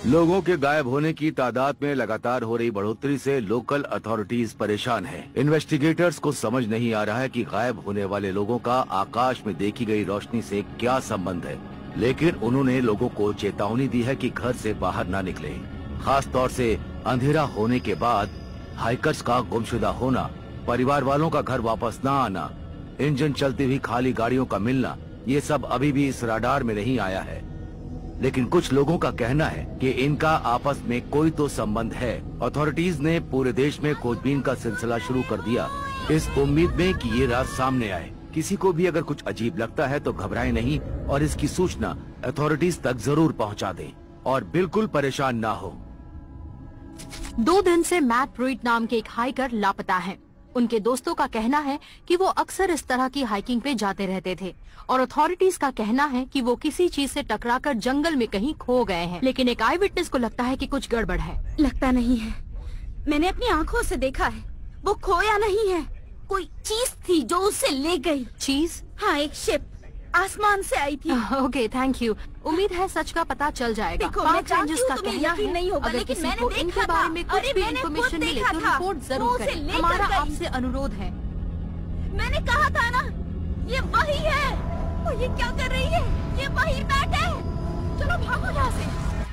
लोगों के गायब होने की तादाद में लगातार हो रही बढ़ोतरी से लोकल अथॉरिटीज परेशान हैं। इन्वेस्टिगेटर्स को समझ नहीं आ रहा है कि गायब होने वाले लोगों का आकाश में देखी गई रोशनी से क्या संबंध है, लेकिन उन्होंने लोगों को चेतावनी दी है कि घर से बाहर न निकले। खास तौर से अंधेरा होने के बाद हाइकर्स का गुमशुदा होना, परिवार वालों का घर वापस न आना, इंजन चलती हुई खाली गाड़ियों का मिलना, ये सब अभी भी इस रडार में नहीं आया है। लेकिन कुछ लोगों का कहना है कि इनका आपस में कोई तो संबंध है। अथॉरिटीज ने पूरे देश में खोजबीन का सिलसिला शुरू कर दिया, इस उम्मीद में कि ये राज सामने आए। किसी को भी अगर कुछ अजीब लगता है तो घबराए नहीं और इसकी सूचना अथॉरिटीज तक जरूर पहुंचा दें और बिल्कुल परेशान ना हो। 2 दिन से मैट प्रूइट नाम के एक हाइकर लापता है। उनके दोस्तों का कहना है कि वो अक्सर इस तरह की हाइकिंग पे जाते रहते थे और अथॉरिटीज का कहना है कि वो किसी चीज से टकराकर जंगल में कहीं खो गए हैं। लेकिन एक आई विटनेस को लगता है कि कुछ गड़बड़ है। लगता नहीं है, मैंने अपनी आंखों से देखा है। वो खोया नहीं है, कोई चीज थी जो उसे ले गई। चीज? हाँ, एक शिप आसमान से आई थी। Okay, thank you. उम्मीद है सच का पता चल जाएगा। देखो, मैं जानती हूँ तुम्हें यकीन नहीं होगा, लेकिन मैंने देखा इनके बारे में कुछ भी इन्फॉर्मेशन मिले तो रिपोर्ट जरूर करें। हमारा आपसे अनुरोध है। मैंने कहा था ना, ये वही है। और ये क्या कर रही है? ये वही मैट है। चलो भागो यहाँ से।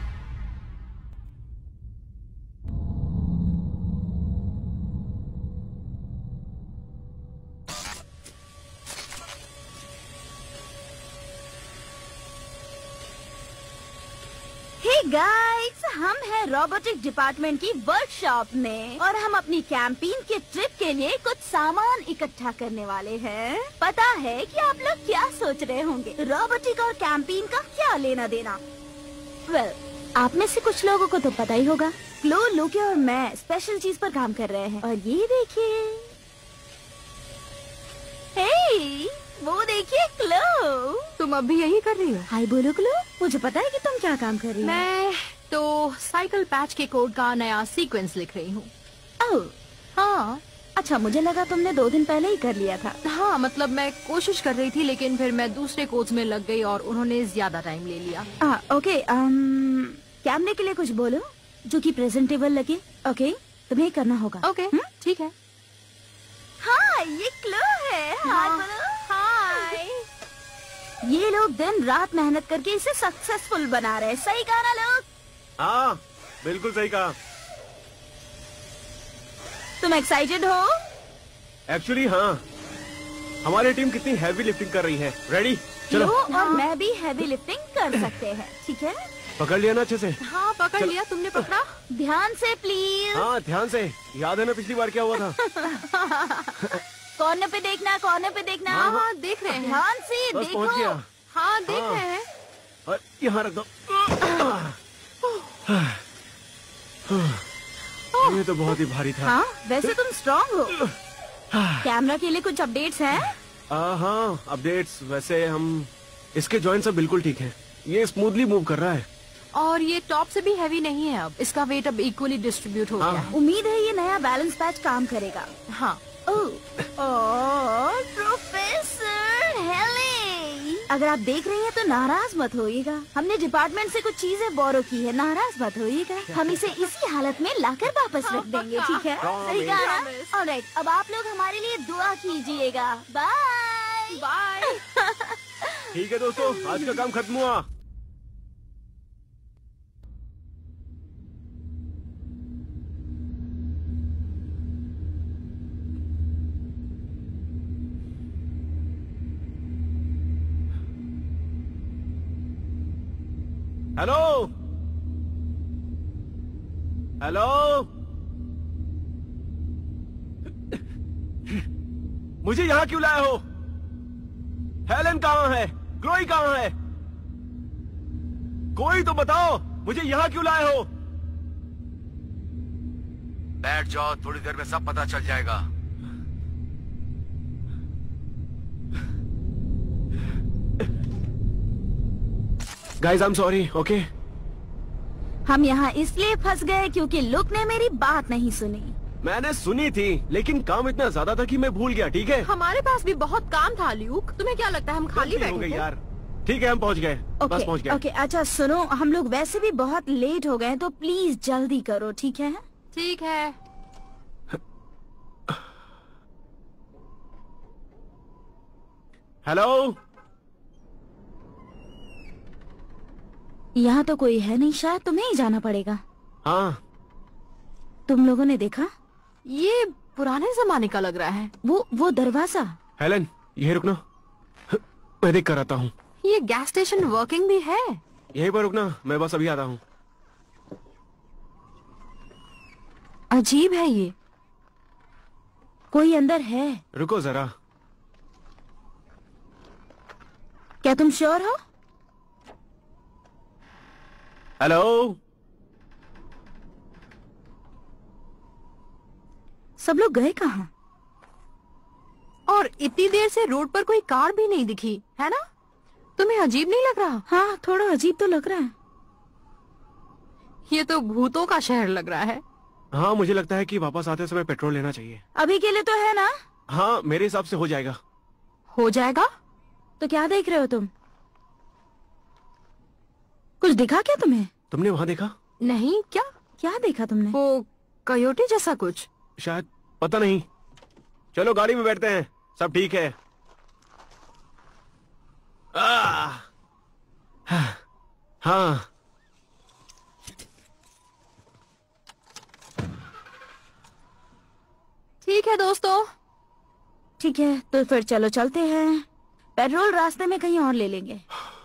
गाइस, हम हैं रोबोटिक डिपार्टमेंट की वर्कशॉप में और हम अपनी कैंपेन के ट्रिप के लिए कुछ सामान इकट्ठा करने वाले हैं। पता है कि आप लोग क्या सोच रहे होंगे, रोबोटिक और कैंपेन का क्या लेना देना। आप में से कुछ लोगों को तो पता ही होगा, क्लो, लुके और मैं स्पेशल चीज पर काम कर रहे हैं। और ये देखिए, हे, वो देखिए क्लो। तुम अब भी यही कर रही हो? हाय बोलो क्लो। मुझे पता है कि तुम क्या काम कर रही हो। मैं तो साइकिल पैच के कोड का नया सीक्वेंस लिख रही हूँ। ओह, हाँ। अच्छा, मुझे लगा तुमने 2 दिन पहले ही कर लिया था। हाँ, मतलब मैं कोशिश कर रही थी, लेकिन फिर मैं दूसरे कोड्स में लग गई और उन्होंने ज्यादा टाइम ले लिया। ओके, कैमरे के लिए कुछ बोलो जो कि प्रेजेंटेबल लगे। ओके, तुम्हें करना होगा। ओके, ठीक है। हाँ, ये क्लो है। हाय बोलो। हाय। ये लोग दिन रात मेहनत करके इसे सक्सेसफुल बना रहे हैं। सही कहा ना लोग? हाँ, बिल्कुल सही कहा। तुम एक्साइटेड हो? एक्चुअली हाँ, हमारी टीम कितनी हैवी लिफ्टिंग कर रही है। रेडी? चलो। और मैं भी हैवी लिफ्टिंग कर सकते हैं, ठीक है? पकड़ लिया ना अच्छे से? हाँ, पकड़ लिया। तुमने पकड़ा? ध्यान से प्लीज। हाँ, ध्यान से। याद है ना पिछली बार क्या हुआ था? कॉर्नर पे देखना, कॉर्नर पे देखना। हाँ, देख रहे हैं। ध्यान से देखो। पहुंच गया। हाँ, देख रहे हैं। और यहाँ रख दो। ये तो बहुत ही भारी था। हाँ, वैसे तुम स्ट्रॉन्ग हो। कैमरा के लिए कुछ अपडेट्स हैं? हाँ, अपडेट्स। वैसे हम इसके जॉइंट सब बिल्कुल ठीक हैं। ये स्मूथली मूव कर रहा है और ये टॉप से भी हैवी नहीं है। अब इसका वेट अब इक्वली डिस्ट्रीब्यूट हो गया है। उम्मीद है ये नया बैलेंस पैच काम करेगा। हाँ। प्रोफेसर हेले, अगर आप देख रही हैं तो नाराज मत होइएगा। हमने डिपार्टमेंट से कुछ चीजें बोरो की है, नाराज मत होइएगा। हम इसे इसी हालत में लाकर वापस रख देंगे, ठीक है? सही कहा ना? ऑलराइट, अब आप लोग हमारे लिए दुआ कीजिएगा। Bye bye. ठीक है दोस्तों, आज का काम खत्म हुआ। हेलो हेलो, मुझे यहाँ क्यों लाए हो? हेलन कहाँ है? क्लोई कहाँ है? कोई तो बताओ, मुझे यहाँ क्यों लाए हो? बैठ जाओ, थोड़ी देर में सब पता चल जाएगा। Guys, I am sorry. Okay, हम यहाँ इसलिए फंस गए क्योंकि लुक ने मेरी बात नहीं सुनी। मैंने सुनी थी, लेकिन काम इतना ज्यादा था कि मैं भूल गया। ठीक है, हमारे पास भी बहुत काम था ल्यूक। तुम्हें क्या लगता है हम खाली बैठे थे? यार, ठीक है, हम पहुंच गए। बस पहुंच गए। ओके, अच्छा सुनो, हम लोग वैसे भी बहुत लेट हो गए हैं, तो प्लीज जल्दी करो, ठीक है? ठीक है। हेलो, यहाँ तो कोई है नहीं, शायद तुम्हें ही जाना पड़ेगा। हाँ तुम लोगों ने देखा? ये पुराने जमाने का लग रहा है। वो दरवाजा। हेलन, यही रुकना, मैं देख कर आता हूँ। ये गैस स्टेशन वर्किंग भी है। यहीं पर रुकना, मैं बस अभी आता हूँ। अजीब है ये, कोई अंदर है। रुको जरा। क्या तुम श्योर हो? हेलो, सब लोग गए कहाँ? और इतनी देर से रोड पर कोई कार भी नहीं दिखी, है ना? तुम्हें अजीब नहीं लग रहा? हाँ, थोड़ा अजीब तो लग रहा है। ये तो भूतों का शहर लग रहा है। हाँ मुझे लगता है कि वापस आते समय पेट्रोल लेना चाहिए। अभी के लिए तो है ना? हाँ मेरे हिसाब से हो जाएगा। हो जाएगा? तो क्या देख रहे हो तुम? कुछ दिखा क्या तुम्हें? तुमने वहाँ देखा? नहीं, क्या? क्या देखा तुमने? वो कयोटे जैसा कुछ। शायद, पता नहीं। चलो गाड़ी में बैठते हैं, सब ठीक है। हाँ ठीक है दोस्तों। ठीक है, तो फिर चलो चलते हैं। पेट्रोल रास्ते में कहीं और ले लेंगे।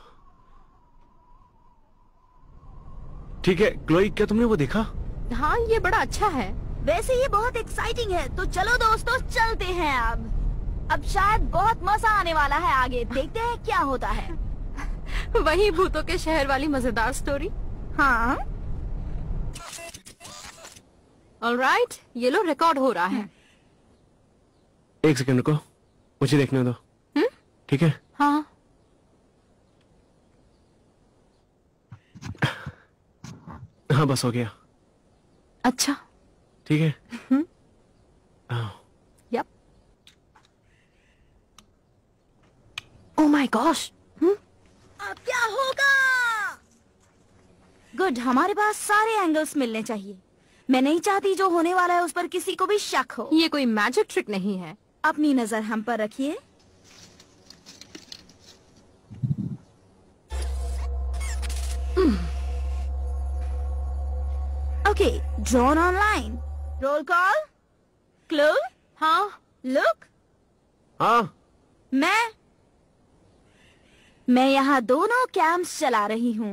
ठीक है। क्लोई, क्या तुमने वो देखा? हाँ, ये बड़ा अच्छा है। वैसे ये बहुत एक्साइटिंग है, तो चलो दोस्तों चलते हैं अब शायद बहुत मजा आने वाला है। आगे देखते हैं क्या होता है। वही भूतों के शहर वाली मजेदार स्टोरी। हाँ, ऑलराइट, ये लो रिकॉर्ड हो रहा है। एक सेकंड रुको, मुझे देखने दो। ठीक है? हाँ। हाँ बस हो गया। अच्छा। ठीक है। आओ। यप। Oh my gosh. अब क्या होगा? गुड, हमारे पास सारे एंगल्स मिलने चाहिए। मैं नहीं चाहती जो होने वाला है उस पर किसी को भी शक हो। ये कोई मैजिक ट्रिक नहीं है। अपनी नजर हम पर रखिए। Okay, drone online. Roll call. Clue. हाँ। लुक। हाँ मैं यहाँ दोनों कैम्स चला रही हूँ।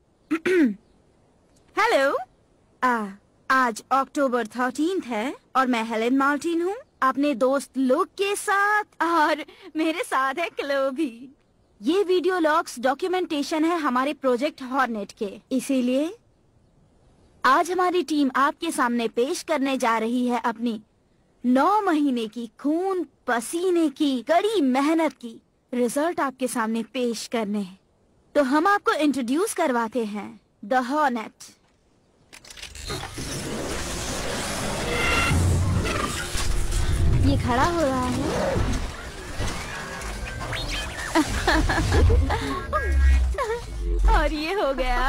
हेलो। आज अक्टूबर 13 है और मैं हेलेन मार्टिन हूँ, अपने दोस्त लुक के साथ, और मेरे साथ है क्लो भी। ये वीडियो लॉग्स डॉक्यूमेंटेशन है हमारे प्रोजेक्ट हॉर्नेट के, इसीलिए आज हमारी टीम आपके सामने पेश करने जा रही है अपनी 9 महीने की खून पसीने की कड़ी मेहनत की रिजल्ट आपके सामने पेश करने। तो हम आपको इंट्रोड्यूस करवाते हैं द हॉर्नेट। ये खड़ा हो रहा है। और ये हो गया।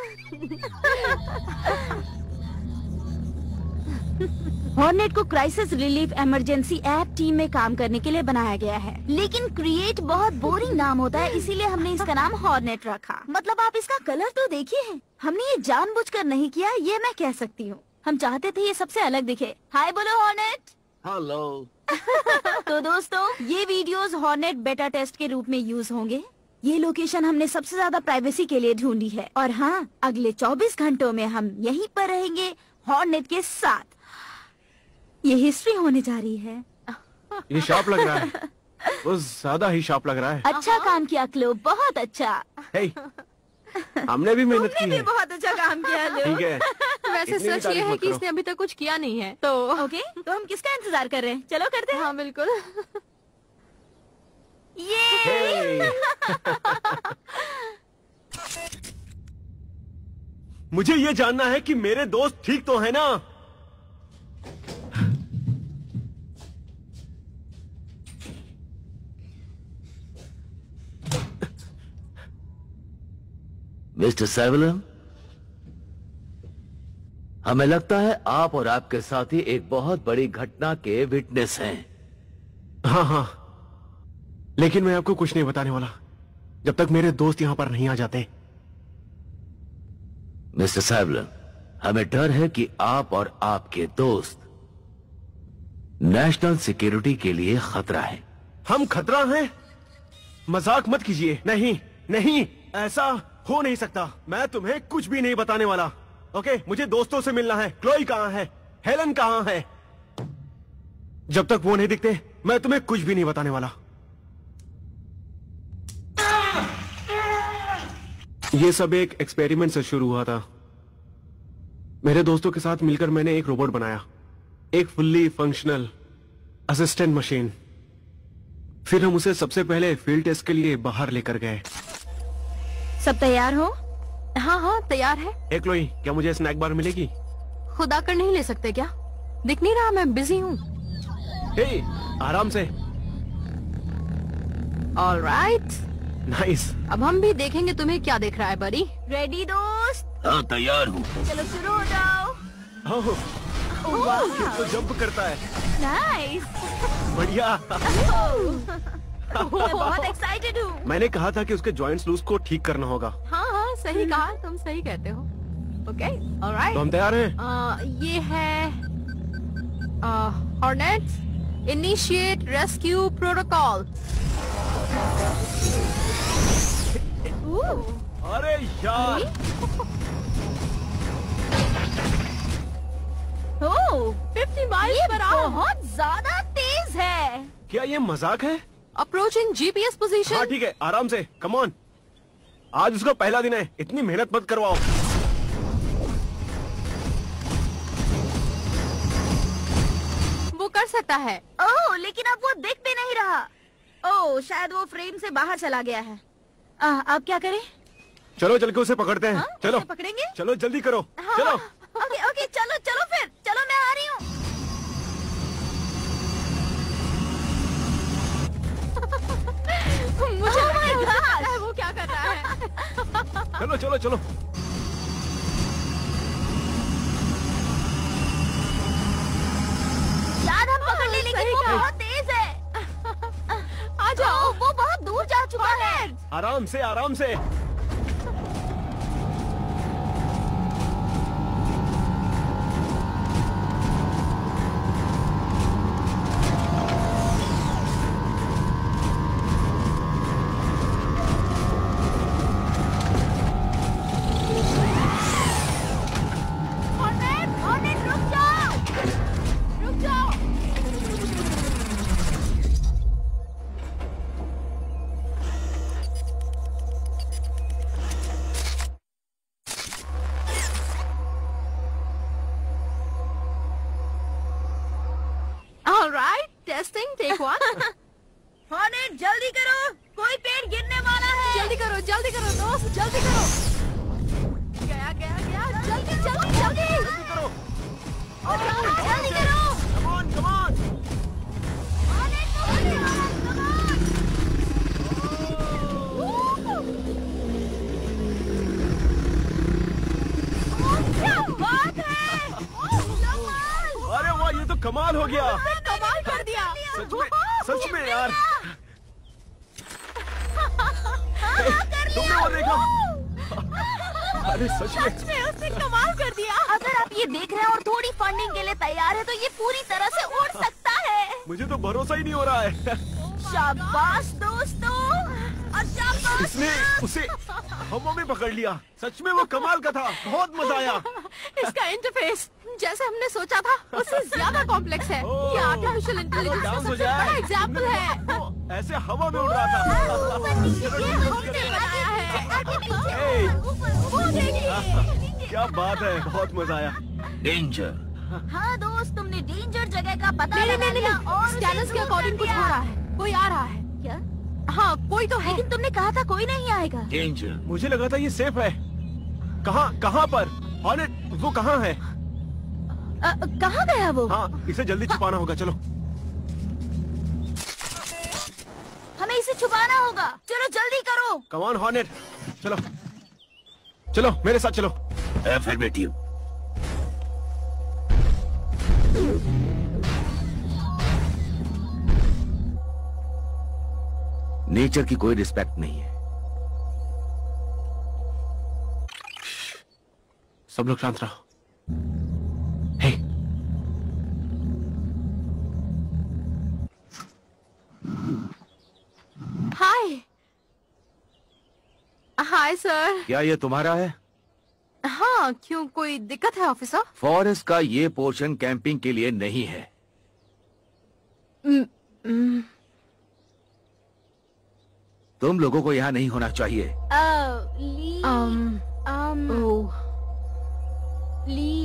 हॉर्नेट को crisis relief emergency app team में काम करने के लिए बनाया गया है, लेकिन क्रिएट बहुत बोरिंग नाम होता है, इसीलिए हमने इसका नाम हॉर्नेट रखा। मतलब आप इसका कलर तो देखिए, हमने ये जानबूझकर नहीं किया, ये मैं कह सकती हूँ। हम चाहते थे ये सबसे अलग दिखे। हाय बोलो हॉर्नेट। हेलो। तो दोस्तों, ये वीडियोस हॉर्नेट बेटा टेस्ट के रूप में यूज होंगे। ये लोकेशन हमने सबसे ज्यादा प्राइवेसी के लिए ढूंढी है, और हाँ, अगले 24 घंटों में हम यहीं पर रहेंगे हॉर्नेट के साथ। ये हिस्ट्री होने जा रही है। ये शार्प लग रहा है, वो ज्यादा ही शार्प लग रहा है। अच्छा काम किया क्लो, बहुत अच्छा। हे, हमने भी मेहनत की तुमने भी है। बहुत अच्छा काम किया लो। ठीक है। वैसे इतनी भी सच ये तारीफ है मत कि करो। इसने अभी तक कुछ किया नहीं है, तो ओके, तो हम किसका इंतजार कर रहे हैं? चलो करते हैं। हाँ बिल्कुल। ये हे। मुझे ये जानना है कि मेरे दोस्त ठीक तो है ना? मिस्टर सैवलम, हमें लगता है आप और आपके साथी एक बहुत बड़ी घटना के विटनेस हैं। हाँ हाँ, लेकिन मैं आपको कुछ नहीं बताने वाला जब तक मेरे दोस्त यहां पर नहीं आ जाते। मिस्टर सैवलम, हमें डर है कि आप और आपके दोस्त नेशनल सिक्योरिटी के लिए खतरा है। हम खतरा हैं? मजाक मत कीजिए। नहीं नहीं, ऐसा हो नहीं सकता। मैं तुम्हें कुछ भी नहीं बताने वाला। ओके, मुझे दोस्तों से मिलना है। क्लोई कहाँ है? हेलन कहाँ है? जब तक वो नहीं दिखते मैं तुम्हें कुछ भी नहीं बताने वाला। ये सब एक एक्सपेरिमेंट से शुरू हुआ था। मेरे दोस्तों के साथ मिलकर मैंने एक रोबोट बनाया, एक फुल्ली फंक्शनल असिस्टेंट मशीन। फिर हम उसे सबसे पहले फील्ड टेस्ट के लिए बाहर लेकर गए। सब तैयार हो? हाँ हाँ तैयार है। एक लोई, क्या मुझे स्नैक बार मिलेगी? खुद आकर नहीं ले सकते क्या? दिख नहीं रहा मैं बिजी हूँ। हे, आराम से। Alright, nice. अब हम भी देखेंगे तुम्हें क्या दिख रहा है बड़ी। रेडी दोस्त? हाँ तैयार हूँ। चलो शुरू हो जाओ। ये तो जंप करता है। नाइस। बढ़िया। मैं बहुत एक्साइटेड हूँ। मैंने कहा था कि उसके जॉइंट्स लूज को ठीक करना होगा। हाँ हाँ सही कहा, तुम सही कहते हो। ओके ऑलराइट, तो हम तैयार हैं। ये है हॉर्नेट्स, इनिशिएट रेस्क्यू प्रोटोकॉल। अरे यार, ओह 50 माइल पर आवर। बहुत ज्यादा तेज है। क्या ये मजाक है? अप्रोचिंग जीपीएस हाँ पोजीशन। ठीक है, आराम से। कम ऑन, आज उसका पहला दिन है, इतनी मेहनत मत करवाओ। वो कर सकता है। ओह, लेकिन अब वो दिख भी नहीं रहा। ओह, शायद वो फ्रेम से बाहर चला गया है। अब क्या करें? चलो चल के उसे पकड़ते हैं। चलो उसे पकड़ेंगे? चलो जल्दी करो। हाँ, चलो। ओके ओके, चलो चलो फिर, चलो मैं आ रही हूँ। मुझे Oh my उसे gosh! पता है वो क्या कर रहा है। चलो चलो चलो। शायद हम पकड़ ले, लेकिन सही वो कहा। बहुत तेज है। आ जाओ। वो बहुत दूर जा चुका है। आराम से आराम से। ऑर्नेट, रुक जाओ, रुक जाओ। Alright, testing take 1। ऑर्नेट, जल्दी करो, कोई पेड़ गिरने वाला है। जल्दी करो दोस्त, जल्दी करो। गया गया गया, जल्दी जल्दी जल्दी। जल्दी करो। जल्दी करो। Come on come on. Hornet, come on। क्या बात है? कमाल। अरे वाह, ये तो कमाल हो गया। कमाल कर दिया। सच में यार। तुमने वो देखा? अरे सच में उसने कमाल कर दिया। अगर आप ये देख रहे हैं और थोड़ी फंडिंग के लिए तैयार है तो ये पूरी तरह से उड़ सकता है। मुझे तो भरोसा ही नहीं हो रहा है। शाबाश दोस्तों, और शाबाश। इसने उसे हवा में पकड़ लिया। सच में वो कमाल का था, बहुत मजा आया। इसका इंटरफेस जैसे हमने सोचा था उससे ज्यादा कॉम्प्लेक्स है। ओह, ये आर्टिफिशियल इंटेलिजेंस का डांस हो सबसे जाए। बड़ा एग्जाम्पल है। वो ऐसे हवा में उड़ रहा था। ऊपर नीचे, हमने बनाया है। आगे पीछे, Hey! ऊपर, वो देखिए। क्या बात है, बहुत मजा आया। डेंजर। हाँ दोस्त, तुमने डेंजर जगह का पता नहीं लगा नहीं लिया नहीं, और उसे स्कैनर्स के zoom अकॉर्डिंग कर कुछ दिया। हो रहा है। कोई आ रहा है। क्या? हाँ कोई तो है। लेकिन तुमने कहा था कोई नहीं आएगा। डेंजर। मुझे लगा था ये सेफ है। कहाँ पर? ऑर्नेट, वो कहाँ है? कहाँ गया वो? हाँ, इसे जल्दी छुपाना होगा। चलो हमें इसे छुपाना होगा। चलो जल्दी करो। कम ऑन हॉर्नेट, चलो। चलो मेरे साथ चलो। एफर्मेटिव। नेचर की कोई रिस्पेक्ट नहीं है। सब लोग शांत रहो। Hey, hi. Hi sir. क्या ये तुम्हारा है? हाँ, क्यों, कोई दिक्कत है ऑफिसर? फॉरेस्ट का ये पोर्शन कैंपिंग के लिए नहीं है। तुम लोगों को यहाँ नहीं होना चाहिए। ली ओह, ली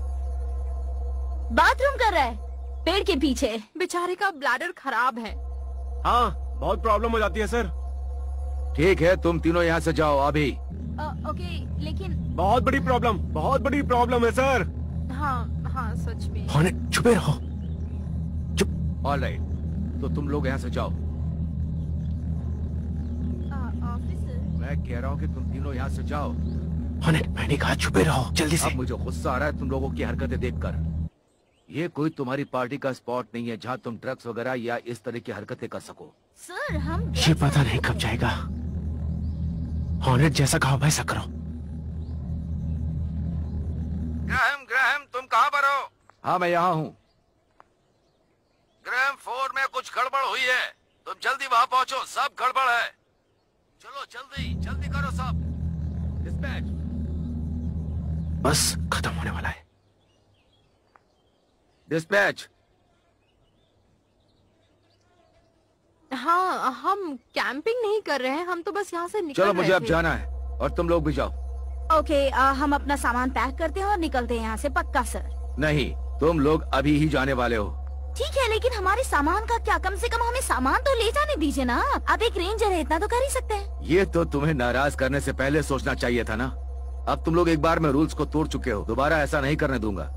बाथरूम कर रहा है पेड़ के पीछे। बेचारे का ब्लैडर खराब है। हाँ बहुत प्रॉब्लम हो जाती है सर। ठीक है, तुम तीनों यहाँ से जाओ अभी। ओके, लेकिन बहुत बड़ी प्रॉब्लम है सर। हाँ हाँ, सच में। हॉर्नेट छुपे रहो। ऑलराइट, तो तुम लोग यहाँ से जाओ। ऑफिसर। मैं कह रहा हूँ कि तुम तीनों यहाँ से जाओ। हॉर्नेट, मैंने कहा छुपे रहो जल्दी से। अब मुझे गुस्सा आ रहा है तुम लोगों की हरकतें देखकर। ये कोई तुम्हारी पार्टी का स्पॉट नहीं है जहाँ तुम ड्रग्स वगैरह या इस तरह की हरकतें कर सको। सर हम ये पता नहीं कब जाएगा। हॉर्नेट जैसा कहा वैसा करो। ग्राहम, तुम कहाँ पर हो? हाँ मैं यहाँ हूँ। ग्राहम 4 में कुछ गड़बड़ हुई है, तुम जल्दी वहाँ पहुँचो, सब गड़बड़ है। चलो जल्दी करो सब। डिस्पैच। बस खत्म होने वाला है। डिस्पैच। हाँ, हम कैंपिंग नहीं कर रहे हैं, हम तो बस यहाँ से निकल चलो रहे मुझे अब थे। जाना है और तुम लोग भी जाओ। ओके, हम अपना सामान पैक करते हैं और निकलते हैं यहाँ से, पक्का सर? नहीं, तुम लोग अभी ही जाने वाले हो। ठीक है, लेकिन हमारे सामान का क्या? कम से कम हमें सामान तो ले जाने दीजिए ना। आप एक रेंजर है, इतना तो कर ही सकते हैं। ये तो तुम्हें नाराज करने से पहले सोचना चाहिए था ना। अब तुम लोग एक बार में रूल्स को तोड़ चुके हो, दोबारा ऐसा नहीं करने दूंगा।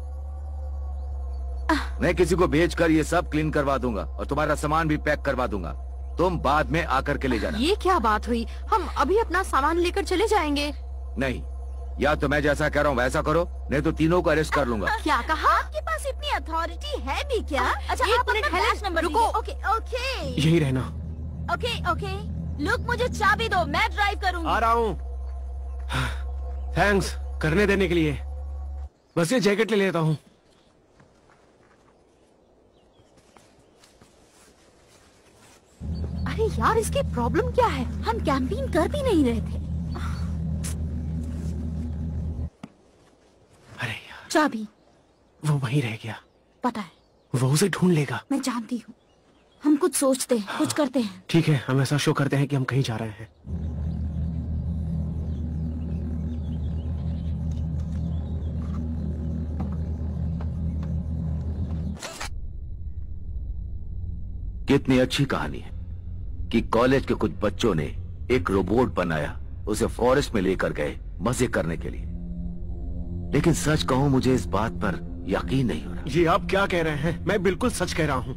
मैं किसी को भेजकर ये सब क्लीन करवा दूंगा और तुम्हारा सामान भी पैक करवा दूंगा। तुम बाद में आकर के ले जाना। ये क्या बात हुई? हम अभी अपना सामान लेकर चले जाएंगे। नहीं, या तो मैं जैसा कह रहा हूँ वैसा करो, नहीं तो तीनों को अरेस्ट कर लूंगा। क्या कहा? आपके पास इतनी अथॉरिटी है भी क्या? अच्छा, एक आप मिनट, अपना हेलेन, बैच नंबर रुको। दीजिए। ओके ओके यही रहना। ओके। लुक, मुझे चाबी दो, मैं ड्राइव करूंगी। आ रहा हूँ। थैंक्स करने देने के लिए। बस ये जैकेट ले लेता हूँ। अरे यार, इसकी प्रॉब्लम क्या है? हम कैंपिंग कर भी नहीं रहे थे। अरे यार, चाबी वो वहीं रह गया। पता है, वो उसे ढूंढ लेगा। मैं जानती हूँ। हम कुछ सोचते हैं, कुछ करते हैं। ठीक है, हम ऐसा शो करते हैं कि हम कहीं जा रहे हैं। कितनी अच्छी कहानी है कि कॉलेज के कुछ बच्चों ने एक रोबोट बनाया, उसे फॉरेस्ट में लेकर गए मजे करने के लिए। लेकिन सच कहूं, मुझे इस बात पर यकीन नहीं हो रहा। ये आप क्या कह रहे हैं? मैं बिल्कुल सच कह रहा हूँ।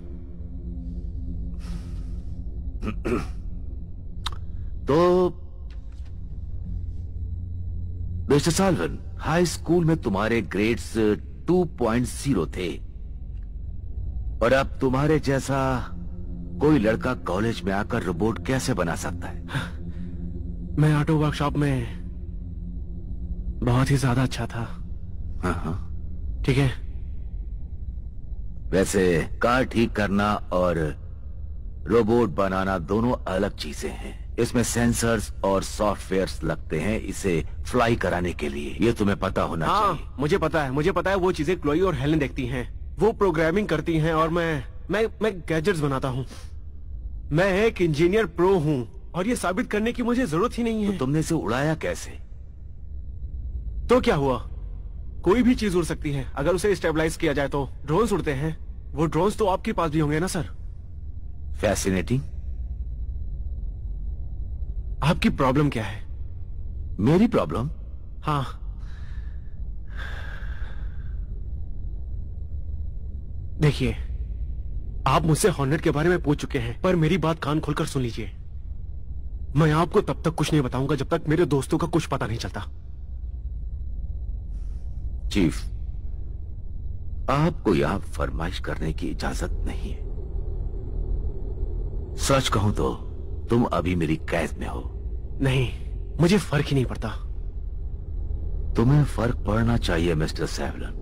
तो मिस्टर साल्वन, हाई स्कूल में तुम्हारे ग्रेड्स 2.0 थे और अब तुम्हारे जैसा कोई लड़का कॉलेज में आकर रोबोट कैसे बना सकता है? मैं ऑटो वर्कशॉप में बहुत ही ज्यादा अच्छा था। हाँ। ठीक है। वैसे कार ठीक करना और रोबोट बनाना दोनों अलग चीजें हैं। इसमें सेंसर्स और सॉफ्टवेयर्स लगते हैं इसे फ्लाई कराने के लिए। ये तुम्हें पता होना चाहिए। मुझे पता है वो चीजें क्लोई और हेलेन देखती हैं। वो प्रोग्रामिंग करती हैं और मैं गैजेट्स बनाता हूँ। मैं एक इंजीनियर प्रो हूँ और ये साबित करने की मुझे जरूरत ही नहीं है। तो तुमने इसे उड़ाया कैसे? तो क्या हुआ? कोई भी चीज उड़ सकती है अगर उसे स्टेबलाइज किया जाए तो। ड्रोन्स उड़ते हैं। वो ड्रोन्स तो आपके पास भी होंगे ना सर? फैसिनेटिंग। आपकी प्रॉब्लम क्या है? मेरी प्रॉब्लम? हाँ, देखिए, आप मुझसे हॉर्नेट के बारे में पूछ चुके हैं, पर मेरी बात कान खोलकर सुन लीजिए। मैं आपको तब तक कुछ नहीं बताऊंगा जब तक मेरे दोस्तों का कुछ पता नहीं चलता। चीफ, आपको यहां फरमाइश करने की इजाजत नहीं है। सच कहूं तो तुम अभी मेरी कैद में हो। नहीं, मुझे फर्क ही नहीं पड़ता। तुम्हें फर्क पड़ना चाहिए मिस्टर सैवलन।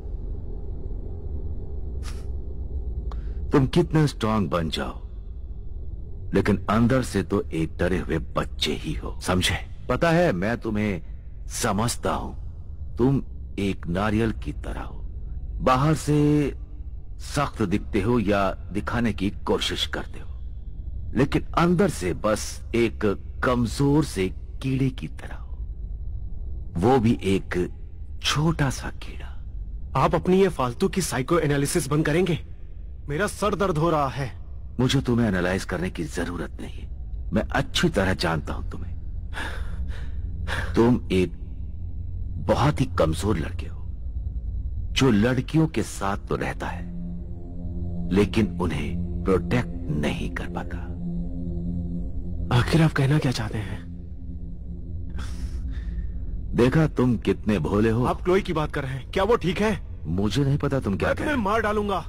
तुम कितने स्ट्रांग बन जाओ, लेकिन अंदर से तो एक डरे हुए बच्चे ही हो, समझे? पता है, मैं तुम्हें समझता हूं। तुम एक नारियल की तरह हो, बाहर से सख्त दिखते हो या दिखाने की कोशिश करते हो, लेकिन अंदर से बस एक कमजोर से कीड़े की तरह हो, वो भी एक छोटा सा कीड़ा। आप अपनी ये फालतू की साइको एनालिसिस बंद करेंगे? मेरा सर दर्द हो रहा है। मुझे तुम्हें एनालाइज करने की जरूरत नहीं है, मैं अच्छी तरह जानता हूं तुम्हें। तुम एक बहुत ही कमजोर लड़के हो, जो लड़कियों के साथ तो रहता है लेकिन उन्हें प्रोटेक्ट नहीं कर पाता। आखिर आप कहना क्या चाहते हैं? देखा तुम कितने भोले हो। आप क्लोई की बात कर रहे हैं, क्या वो ठीक है? मुझे नहीं पता तुम क्या मैं कह तुम्हें रहे हो। मार डालूंगा।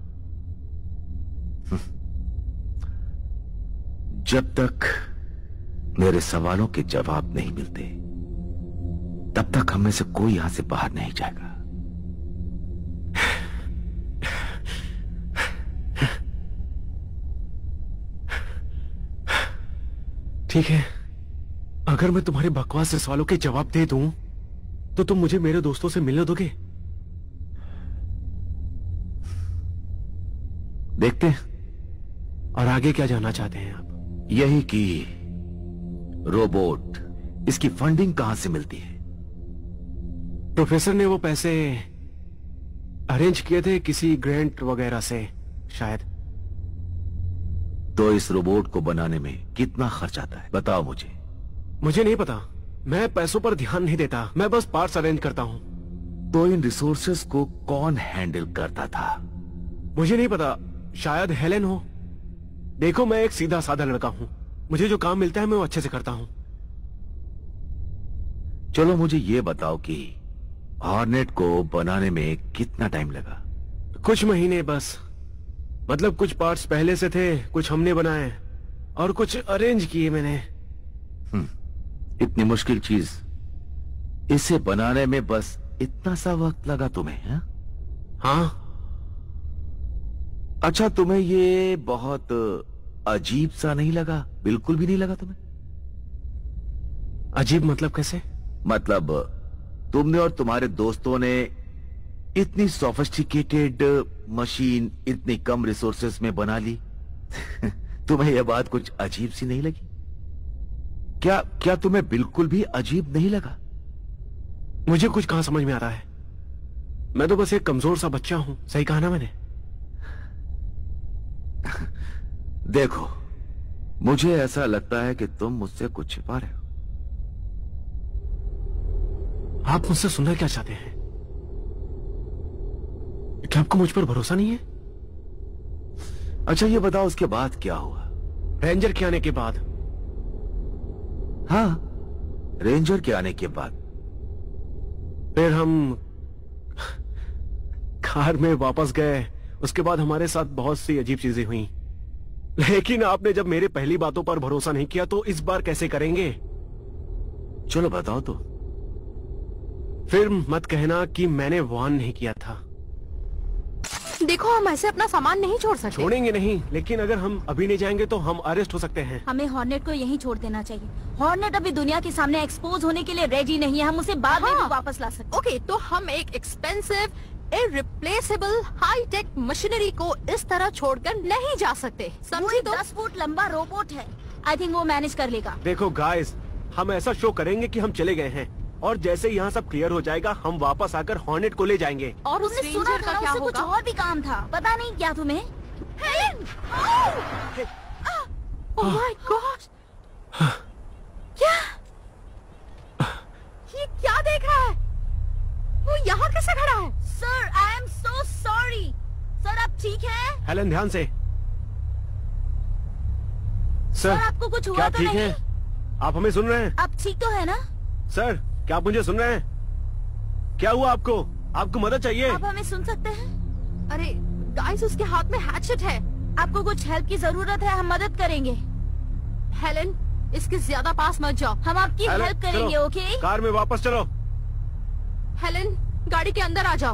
जब तक मेरे सवालों के जवाब नहीं मिलते, तब तक हम में से कोई यहां से बाहर नहीं जाएगा। ठीक है, अगर मैं तुम्हारे बकवास से सवालों के जवाब दे दूं, तो तुम मुझे मेरे दोस्तों से मिलने दोगे? देखते हैं। और आगे क्या जानना चाहते हैं आप? यही कि रोबोट, इसकी फंडिंग कहां से मिलती है? प्रोफेसर ने वो पैसे अरेंज किए थे किसी ग्रांट वगैरह से, शायद। तो इस रोबोट को बनाने में कितना खर्च आता है, बताओ मुझे। मुझे नहीं पता, मैं पैसों पर ध्यान नहीं देता, मैं बस पार्ट्स अरेंज करता हूं। तो इन रिसोर्सेस को कौन हैंडल करता था? मुझे नहीं पता, शायद हेलेन हो। देखो, मैं एक सीधा साधा लड़का हूं, मुझे जो काम मिलता है मैं वो अच्छे से करता हूं। चलो मुझे ये बताओ कि हॉर्नेट को बनाने में कितना टाइम लगा? कुछ महीने बस। मतलब कुछ पार्ट्स पहले से थे, कुछ हमने बनाए और कुछ अरेंज किए मैंने। इतनी मुश्किल चीज, इसे बनाने में बस इतना सा वक्त लगा तुम्हें? है? हाँ। अच्छा, तुम्हें ये बहुत अजीब सा नहीं लगा? बिल्कुल भी नहीं लगा तुम्हें? अजीब मतलब कैसे? मतलब तुमने और तुम्हारे दोस्तों ने इतनी सोफिस्टिकेटेड मशीन इतनी कम रिसोर्सेस में बना ली। तुम्हें यह बात कुछ अजीब सी नहीं लगी? क्या तुम्हें बिल्कुल भी अजीब नहीं लगा? मुझे कुछ कहां समझ में आ रहा है। मैं तो बस एक कमजोर सा बच्चा हूं, सही कहा ना मैंने? देखो, मुझे ऐसा लगता है कि तुम मुझसे कुछ छिपा रहे हो। आप मुझसे सुनना क्या चाहते हैं? क्या आपको मुझ पर भरोसा नहीं है? अच्छा ये बताओ, उसके बाद क्या हुआ? रेंजर के आने के बाद। हाँ, रेंजर के आने के बाद फिर हम कार में वापस गए। उसके बाद हमारे साथ बहुत सी अजीब चीजें हुई, लेकिन आपने जब मेरे पहली बातों पर भरोसा नहीं किया तो इस बार कैसे करेंगे? चलो बताओ तो। फिर मत कहना कि मैंने वार्न नहीं किया था। देखो, हम ऐसे अपना सामान नहीं छोड़ सकते। छोड़ेंगे नहीं, लेकिन अगर हम अभी नहीं जाएंगे तो हम अरेस्ट हो सकते हैं। हमें हॉर्नेट को यहीं छोड़ देना चाहिए। हॉर्नेट अभी दुनिया के सामने एक्सपोज होने के लिए रेडी नहीं है, हम उसे बाद में भी वापस ला सकते। ओके, तो हम एक expensive, irreplaceable, high tech machinery को इस तरह छोड़कर नहीं जा सकते, समझी? तो 10 फुट लंबा रोबोट है, आई थिंक वो मैनेज कर लेगा। देखो गाइस, हम ऐसा शो करेंगे कि हम चले गए हैं, और जैसे यहाँ सब क्लियर हो जाएगा हम वापस आकर हॉर्नेट को ले जाएंगे। और उस तुमने सुना रेंजर था का ना, क्या उसे कुछ होगा? और भी काम था, पता नहीं क्या तुम्हें? हेलेन! Oh my god! क्या? ये क्या देख रहा है? वो यहाँ कैसे खड़ा है? Sir, I am so sorry. Sir, आप ठीक हैं? हेलेन, ध्यान से। सर, आपको कुछ हुआ क्या तो ठीक नहीं? है? आप हमें सुन रहे हैं? आप ठीक तो है ना? सर, क्या आप मुझे सुन रहे हैं? क्या हुआ आपको? आपको मदद चाहिए? आप हमें सुन सकते हैं? अरे गाइस, उसके हाथ में हैचेट है। आपको कुछ हेल्प की जरूरत है, हम मदद करेंगे। हेलन, इसके ज्यादा पास मत जाओ। हम आपकी हेलन, हेल्प करेंगे, चलो, ओके? कार में वापस चलो। हेलन, गाड़ी के अंदर आ जाओ।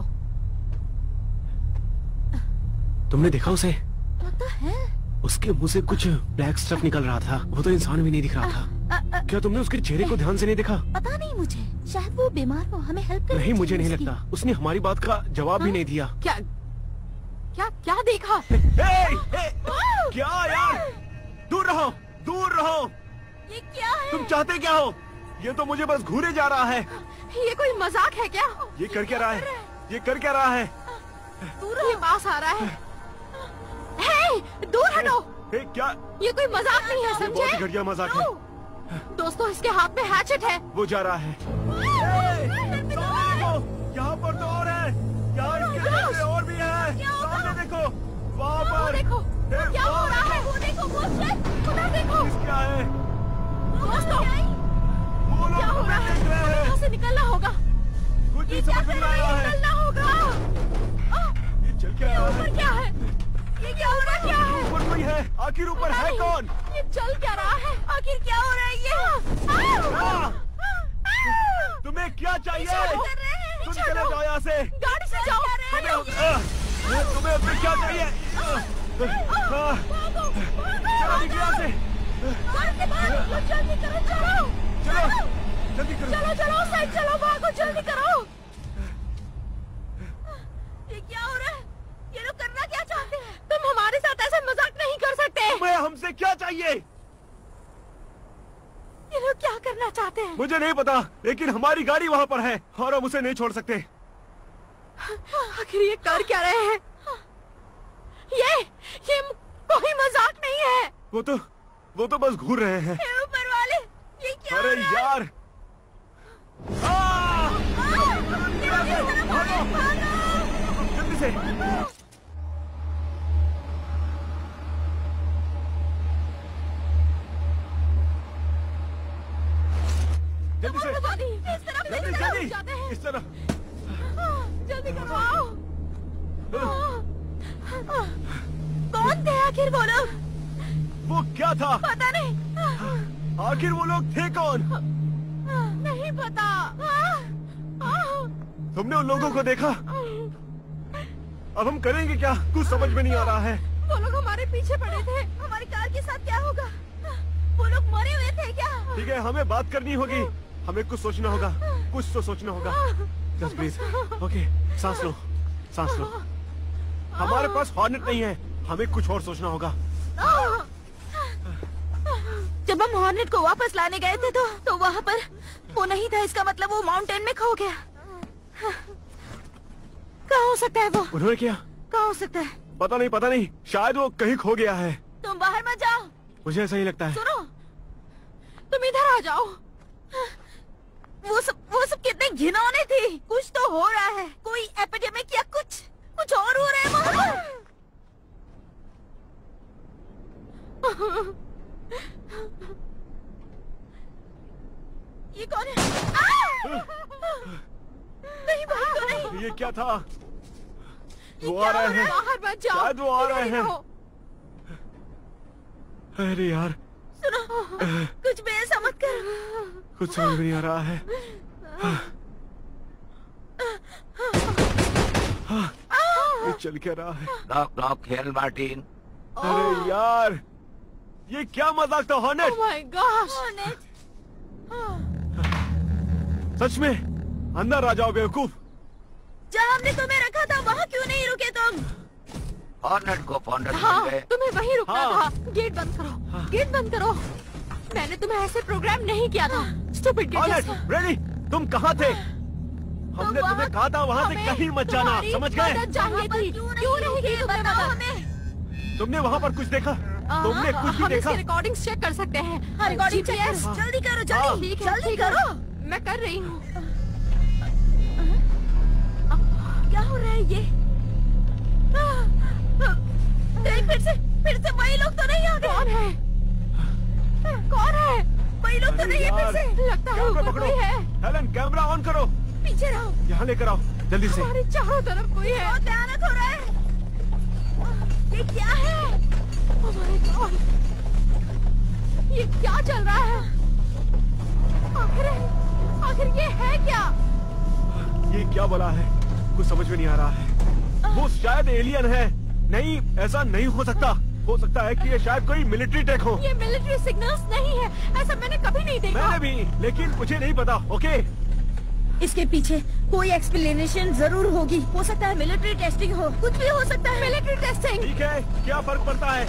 तुमने देखा उसे? लगता है उसके मुंह से कुछ ब्लैक स्टफ निकल रहा था। वो तो इंसान भी नहीं दिख रहा था। क्या तुमने उसके चेहरे को ध्यान से नहीं देखा? पता नहीं मुझे, शायद वो बीमार हो, हमें हेल्प करनी नहीं, मुझे चाहिए नहीं उसकी। लगता। उसने हमारी बात का जवाब भी नहीं दिया। क्या क्या क्या देखा? क्या यार, दूर रहो, दूर रहो। ये क्या है? तुम चाहते क्या हो? ये तो मुझे बस घूरे जा रहा है। ये कोई मजाक है क्या? ये कर क्या रहा है? ये कर क्या रहा है? ये पास आ रहा है। हे, दूर हटो। क्या? ये कोई मजाक नहीं है, ये बहुत ही समझे? घटिया मजाक है। दोस्तों, इसके हाथ में हैचेट है। वो जा रहा है। सामने देखो, यहाँ पर तो और है। यहाँ इसके सामने और भी है। सामने देखो, वहाँ पर देखो, क्या हो रहा है? वो देखो, वो shit, उधर देखो। क्या है? दोस्तों, वो लोग क्या हो रहा है? देख रहे हैं। यहाँ से निकलना होगा। कुछ नहीं समझ में आ रहा है। निकलना होगा। ये चल क्या रहा ऊपर है? क्या है? ये क्या हो रहा है? क्या है? ऊपर कोई है। आखिर ऊपर है कौन? ये चल क्या रहा है? आखिर क्या हो रहा है ये? तुम्हें क्या चाहिए? कर रहे हैं? तुम चले जाओ यहाँ से। गाड़ी से जाओ। तुम्हें अभी क्या चाहिए? चलो निकलो यहाँ से। जल्दी करो, चलो चलो, जल्दी करो। चलो चलो, साइड चलो, भागो, जल्दी करो। ये क्या हो रहा है? ये लोग करना क्या चाहते हैं? तुम हमारे साथ ऐसे मजाक नहीं कर सकते। तुम्हें हमसे क्या चाहिए? ये लोग क्या करना चाहते हैं? मुझे नहीं पता, लेकिन हमारी गाड़ी वहाँ पर है और हम उसे नहीं छोड़ सकते। आखिर ये कर क्या रहे हैं? ये कोई मजाक नहीं है। वो तो बस घूर रहे हैं। हे ऊपर वाले, ये क्या अरे हो रहा है? यार, जल्दी से। जल्दी से, इस तरफ जल्दी जल्दी जल्दी, इस तरह। जल्दी करो, आओ। कौन थे आखिर वो लोग? वो क्या था? पता नहीं। आखिर वो लोग थे कौन? नहीं पता। तुमने उन लोगों को देखा? अब हम करेंगे क्या? कुछ समझ में नहीं आ रहा है। वो लोग हमारे पीछे पड़े थे। हमारी कार के साथ क्या होगा? वो लोग मरे हुए थे क्या? ठीक है, हमें बात करनी होगी। हमें कुछ सोचना होगा, कुछ तो सोचना होगा। जस्ट प्लीज, ओके, सांस लो, सांस लो। हमारे पास हॉर्नेट नहीं है, हमें कुछ और सोचना होगा। जब हम हॉर्नेट को वापस लाने गए थे तो वहाँ पर वो नहीं था। इसका मतलब वो माउंटेन में खो गया। कहाँ हो सकता है वो? उन्होंने क्या? कहाँ हो सकता है? पता नहीं, शायद वो कहीं खो गया है। तुम बाहर मत जाओ। मुझे ऐसा ही लगता है। सुनो, तुम इधर आ जाओ। वो सब कितने घिनौने थे। कुछ तो हो रहा है, कोई एपिडेमिक या कुछ और हो रहा है वहाँ पर। ये कौन है? नहीं भाई, तो नहीं। ये क्या था? वो आ रहे हैं। बाहर मत जाओ। शायद वो आ रहे इधर ही हैं। रहो। अरे यार, सुनो, कुछ भी ऐसा मत कर। कुछ समझ में नहीं आ रहा है। ये चल क्या रहा है? Knock knock, Helen Martin. अरे यार, ये क्या मजाक था? Hornet? Oh my gosh! Hornet, सच में? अंदर आ जाओ बेवकूफ। जहाँ हमने तुम्हें रखा था वहाँ क्यों नहीं रुके तुम? हॉर्नेट को पॉन्डर हाँ, गए। तुम्हें वहीं रुकना हाँ। था। गेट बंद करो, गेट बंद करो। मैंने तुम्हें ऐसे प्रोग्राम नहीं किया था। Stupid gate. Hornet, ready? तुम कहाँ थे? हमने वहाँ- तुम्हें कहा था वहाँ से हमें कहीं मत जाना, तुम्हारी समझ गए? मदद चाहिए थी। क्यों नहीं की तुमने बताओ मदद? हमें। तुमने वहाँ पर कुछ देखा? तुमने कुछ भी हम देखा? इसकी रिकॉर्डिंग्स चेक कर सकते हैं। हाँ, रिकॉर्डिंग चेक GPS। करो। जल्दी करो, हाँ। जल्दी ठीक है, जल्दी ठीक है। करो। मैं कर रही हूँ। क्या हो रहा है ये? नहीं, फिर से वही लोग तो नहीं आ गए? कौन है? कौन है? वही लोग तो अरे नहीं है फिर यार। से? लगता है कैमरा ऊपर पकड़ो। कोई है। हेलन, कैमरा ऑन करो। पीछे रहो। यहाँ लेकर आओ जल्दी से। हमारे चारों तरफ कोई है। बहुत भयानक हो रहा है। ये क्या है? Oh my God! ये क्या चल रहा है? आखिर ये है क्या? ये क्या बोला है? कुछ समझ में नहीं आ रहा है। वो शायद एलियन है। नहीं, ऐसा नहीं हो सकता। हो सकता है कि ये शायद कोई मिलिट्री टेक हो। ये मिलिट्री सिग्नल्स नहीं है, ऐसा मैंने कभी नहीं देखा। मैंने भी, लेकिन मुझे नहीं पता। ओके, इसके पीछे कोई एक्सप्लेनेशन जरूर होगी। हो सकता है मिलिट्री टेस्टिंग हो, कुछ भी हो सकता है। Military testing. ठीक है, क्या फर्क पड़ता है?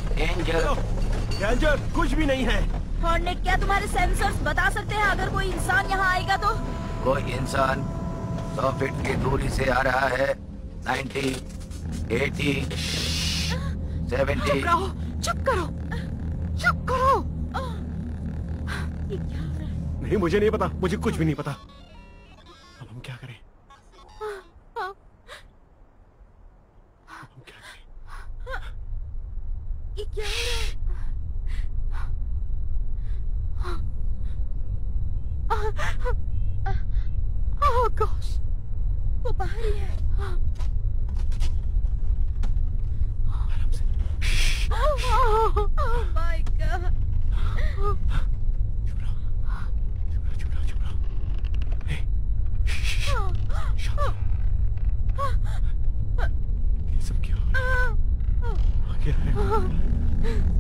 डेंजर कुछ भी नहीं है। हॉर्नेट, क्या तुम्हारे सेंसर्स बता सकते हैं अगर कोई इंसान यहाँ आएगा तो? कोई इंसान 100 फीट की दूरी से आ रहा है। 90, 80, 70। चुप करो, चुप करो। ये क्या हो रहा है? नहीं, मुझे नहीं पता। मुझे कुछ भी नहीं पता। अब हम क्या करें? ये क्या हो रहा है? Oh gosh! वो बाहर ही है। Oh my God! चुप रहो। हे, ये सब क्या हो रहा है? क्या है?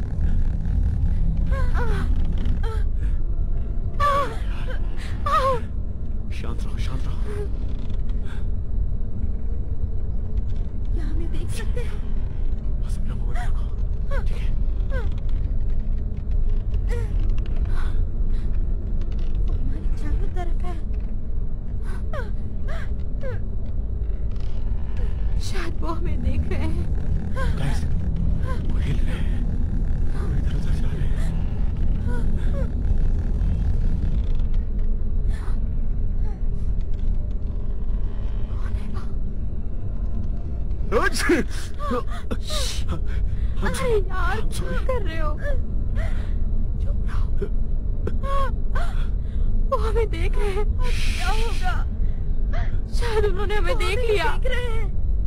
शांत रहो। क्या हमें देख सकते हैं? बस अपना मोबाइल रखो। ठीक है। वो हमारी चारों तरफ है। शायद वो हमें देख रहे हैं। गाइस, वो हिल रहे हैं। वो इधर-उधर जा रहे हैं। अरे यार, क्या कर रहे हो? चुप रहो। वो हमें देख रहे हैं। क्या होगा? शायद उन्होंने हमें देख लिया। देख रहे हैं।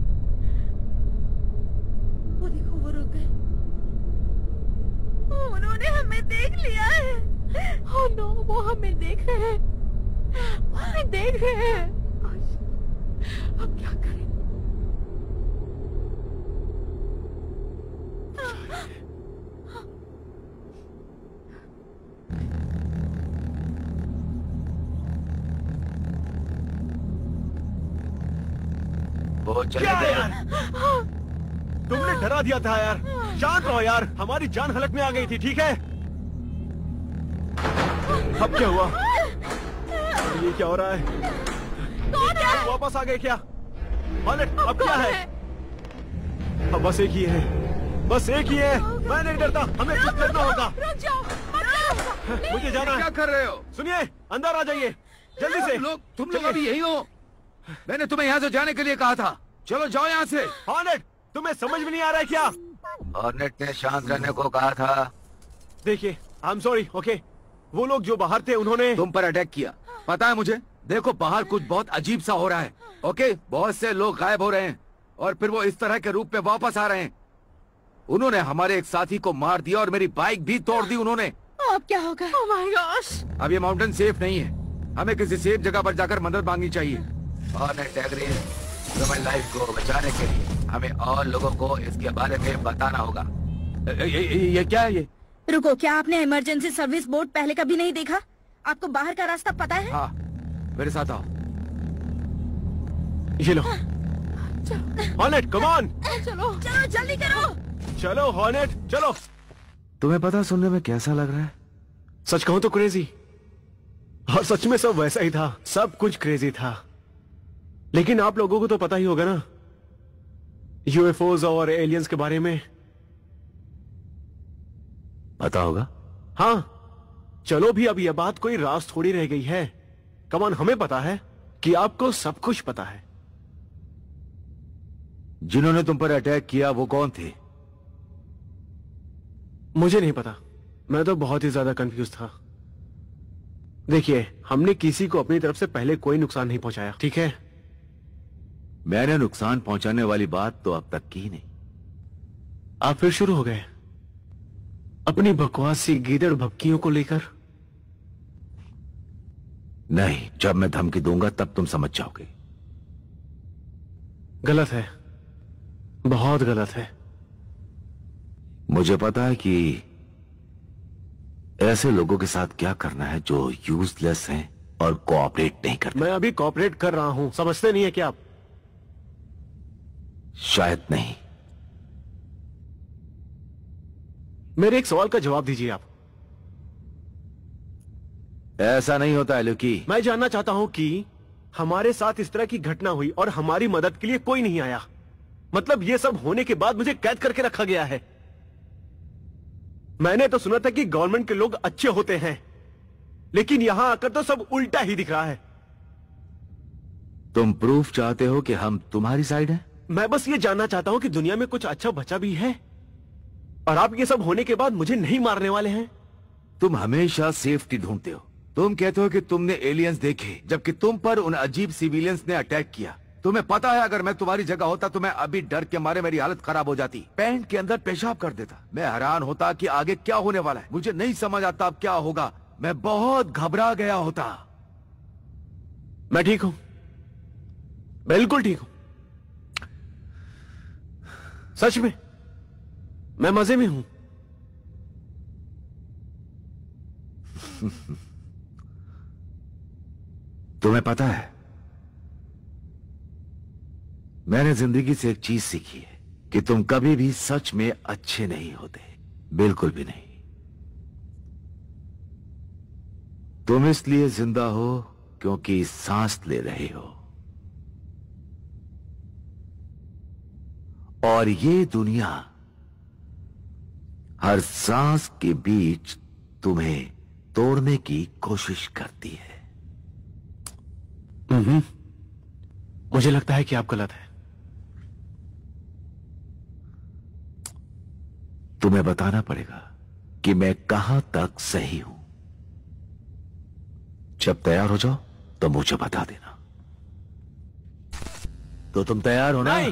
वो देखो, वो रुक गए। उन्होंने हमें देख लिया है। Oh no, वो हमें देख रहे हैं। वो हमें देख रहे हैं। अब क्या करें? वो चले क्या गए। यार? तुमने डरा दिया था यार। शांत रहो यार, हमारी जान हलक में आ गई थी। ठीक है, अब क्या हुआ? ये क्या हो रहा है? वापस आ गए क्या? हॉर्नेट, अब क्या है? अब बस एक ही है। मैं नहीं डरता। हमें कुछ करना होगा। रुक जाओ, मत जाओ। मुझे जाना है। क्या कर रहे हो? सुनिए, अंदर आ जाइए जल्दी से। तुम लोग अभी यही हो? मैंने तुम्हें यहाँ से जाने के लिए कहा था। चलो जाओ यहाँ से। हॉर्नेट, तुम्हें समझ में नहीं आ रहा है क्या? हॉर्नेट ने शांत रहने को कहा था। देखिए, आई एम सॉरी। ओके, वो लोग जो बाहर थे उन्होंने तुम पर अटैक किया, पता है मुझे। देखो, बाहर कुछ बहुत अजीब सा हो रहा है। ओके, बहुत से लोग गायब हो रहे हैं और फिर वो इस तरह के रूप में वापस आ रहे हैं। उन्होंने हमारे एक साथी को मार दिया और मेरी बाइक भी तोड़ दी उन्होंने। अब क्या होगा? Oh my gosh! अब ये माउंटेन सेफ नहीं है। हमें किसी सेफ जगह पर जाकर मदद मांगनी चाहिए। हॉर्नेट एग्री, ह्यूमन लाइफ को बचाने के लिए हमें और लोगों को इसके बारे में बताना होगा। ये क्या है ये? रुको, क्या आपने इमरजेंसी सर्विस बोर्ड पहले कभी नहीं देखा? आपको बाहर का रास्ता पता है? हाँ, मेरे साथ आओ। ये लो। Hornet, come on. चलो चलो जल्दी करो। चलो हॉर्नेट, चलो। तुम्हें पता सुनने में कैसा लग रहा है? सच कहूं तो क्रेजी। और सच में सब वैसा ही था। सब कुछ क्रेजी था। लेकिन आप लोगों को तो पता ही होगा ना, यूएफओज और एलियंस के बारे में। पता होगा। हाँ, चलो भी अब यह बात कोई राज थोड़ी रह गई है। कमान, हमें पता है कि आपको सब कुछ पता है। जिन्होंने तुम पर अटैक किया वो कौन थे? मुझे नहीं पता। मैं तो बहुत ही ज्यादा कंफ्यूज था। देखिए, हमने किसी को अपनी तरफ से पहले कोई नुकसान नहीं पहुंचाया, ठीक है? मैंने नुकसान पहुंचाने वाली बात तो अब तक की नहीं। आप फिर शुरू हो गए अपनी बकवासी गीदड़ भपकियों को लेकर। नहीं, जब मैं धमकी दूंगा तब तुम समझ जाओगे। गलत है, बहुत गलत है। मुझे पता है कि ऐसे लोगों के साथ क्या करना है जो यूजलेस हैं और कोऑपरेट नहीं करते। मैं अभी कोऑपरेट कर रहा हूं, समझते नहीं है क्या आप? शायद नहीं। मेरे एक सवाल का जवाब दीजिए आप। ऐसा नहीं होता है ल्यूकी। मैं जानना चाहता हूं कि हमारे साथ इस तरह की घटना हुई और हमारी मदद के लिए कोई नहीं आया, मतलब ये सब होने के बाद मुझे कैद करके रखा गया है। मैंने तो सुना था कि गवर्नमेंट के लोग अच्छे होते हैं, लेकिन यहां आकर तो सब उल्टा ही दिख रहा है। तुम प्रूफ चाहते हो कि हम तुम्हारी साइड हैं? मैं बस ये जानना चाहता हूं कि दुनिया में कुछ अच्छा बचा भी है, और आप ये सब होने के बाद मुझे नहीं मारने वाले हैं। तुम हमेशा सेफ्टी ढूंढते हो। तुम कहते हो कि तुमने एलियंस देखे, जबकि तुम पर उन अजीब सिविलियंस ने अटैक किया। तुम्हें पता है अगर मैं तुम्हारी जगह होता तो मैं अभी डर के मारे मेरी हालत खराब हो जाती, पैंट के अंदर पेशाब कर देता। मैं हैरान होता कि आगे क्या होने वाला है। मुझे नहीं समझ आता अब क्या होगा। मैं बहुत घबरा गया होता। मैं ठीक हूं, बिल्कुल ठीक हूं, सच में मैं मजे में हूं। तुम्हें पता है, मैंने जिंदगी से एक चीज सीखी है कि तुम कभी भी सच में अच्छे नहीं होते, बिल्कुल भी नहीं। तुम इसलिए जिंदा हो क्योंकि सांस ले रहे हो, और ये दुनिया हर सांस के बीच तुम्हें तोड़ने की कोशिश करती है। मुझे लगता है कि आप गलत हैं। तुम्हें बताना पड़ेगा कि मैं कहां तक सही हूं। जब तैयार हो जाओ तो मुझे बता देना। तो तुम तैयार हो ना?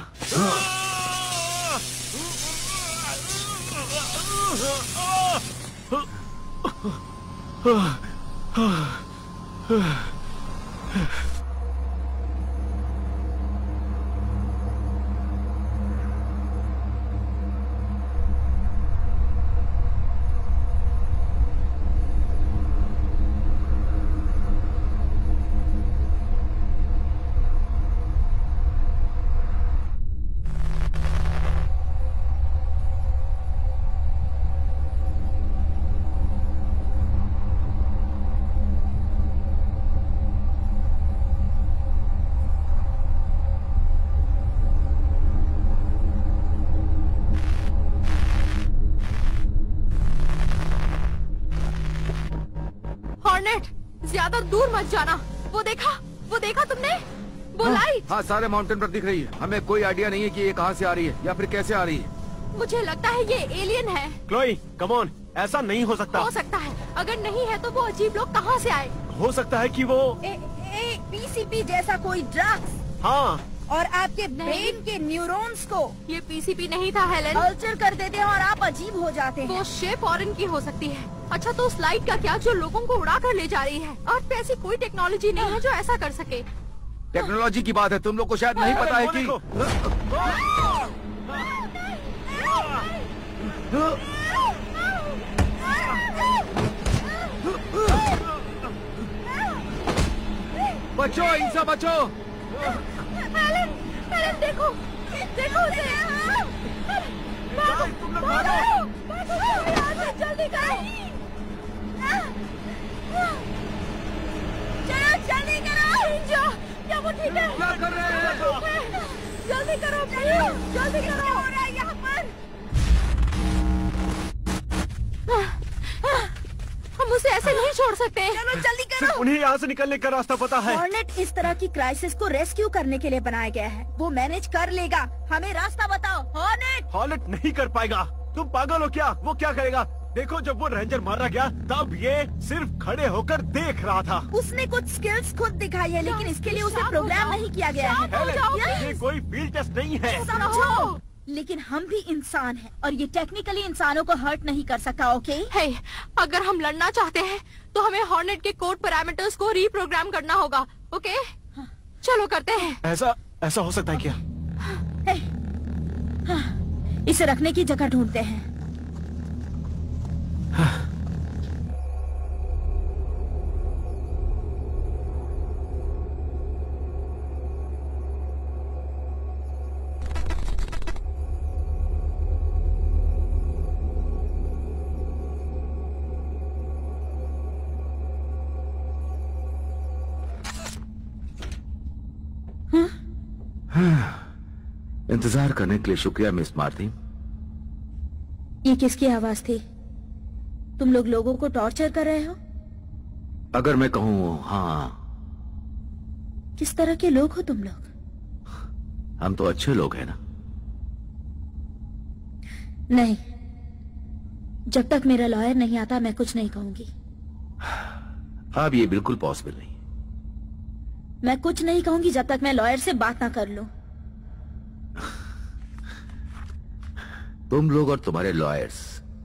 ज्यादा दूर मत जाना। वो देखा तुमने? वो लाइट। हाँ, सारे माउंटेन पर दिख रही है। हमें कोई आइडिया नहीं है कि ये कहाँ से आ रही है या फिर कैसे आ रही है। मुझे लगता है ये एलियन है। क्लोई, कम ऑन, ऐसा नहीं हो सकता। हो सकता है, अगर नहीं है तो वो अजीब लोग कहाँ से आए? हो सकता है कि वो पीसीपी जैसा कोई ड्रग्स। हाँ, और आपके ब्रेन के न्यूरॉन्स को ये पीसीपी नहीं था हेलन। अल्टर कर देते हैं और आप अजीब हो जाते हैं। वो शेप फॉरेन की हो सकती है। अच्छा, तो उस लाइट का क्या जो लोगों को उड़ा कर ले जा रही है? अर्थ पे ऐसी कोई टेक्नोलॉजी नहीं है जो ऐसा कर सके। टेक्नोलॉजी की बात है, तुम लोग को शायद नहीं पता है कि बचो, इनसे बचो। हेलन देखो उसे। जल्दी करो। चलो जल्दी करो। क्या वो ठीक है? क्या कर रहे हैं? जल्दी करो प्लीज, जल्दी करो। हो रहा है यहाँ पर। हम उसे ऐसे नहीं छोड़ सकते। चलो जल्दी करो। सिर्फ उन्हें यहाँ से निकलने का रास्ता पता है। हॉर्नेट इस तरह की क्राइसिस को रेस्क्यू करने के लिए बनाया गया है। वो मैनेज कर लेगा। हमें रास्ता बताओ हॉर्नेट। हॉर्नेट नहीं कर पाएगा। तुम पागल हो क्या? वो क्या करेगा? देखो जब वो रेंजर मारा गया तब ये सिर्फ खड़े होकर देख रहा था। उसने कुछ स्किल्स खुद दिखाई है, लेकिन इसके लिए उसे प्रोग्राम नहीं किया गया है। हेलन, ये कोई फील्ड टेस्ट नहीं है। समझो, लेकिन हम भी इंसान हैं और ये टेक्निकली इंसानों को हर्ट नहीं कर सकता। ओके? हे, अगर हम लड़ना चाहते हैं तो हमें हॉर्नेट के कोड पैरामीटर्स को रीप्रोग्राम करना होगा। ओके? चलो करते हैं। ऐसा हो सकता है क्या? इसे रखने की जगह ढूंढते हैं। इंतजार करने के लिए शुक्रिया मिस मार्टिन। ये किसकी आवाज थी? तुम लोगों को टॉर्चर कर रहे हो? अगर मैं कहूँ हाँ। किस तरह के लोग हो तुम लोग? हम तो अच्छे लोग हैं ना। नहीं, जब तक मेरा लॉयर नहीं आता मैं कुछ नहीं कहूंगी। अब ये बिल्कुल पॉसिबल नहीं। मैं कुछ नहीं कहूंगी जब तक मैं लॉयर से बात ना कर लूं। तुम लोग और तुम्हारे लॉयर्स,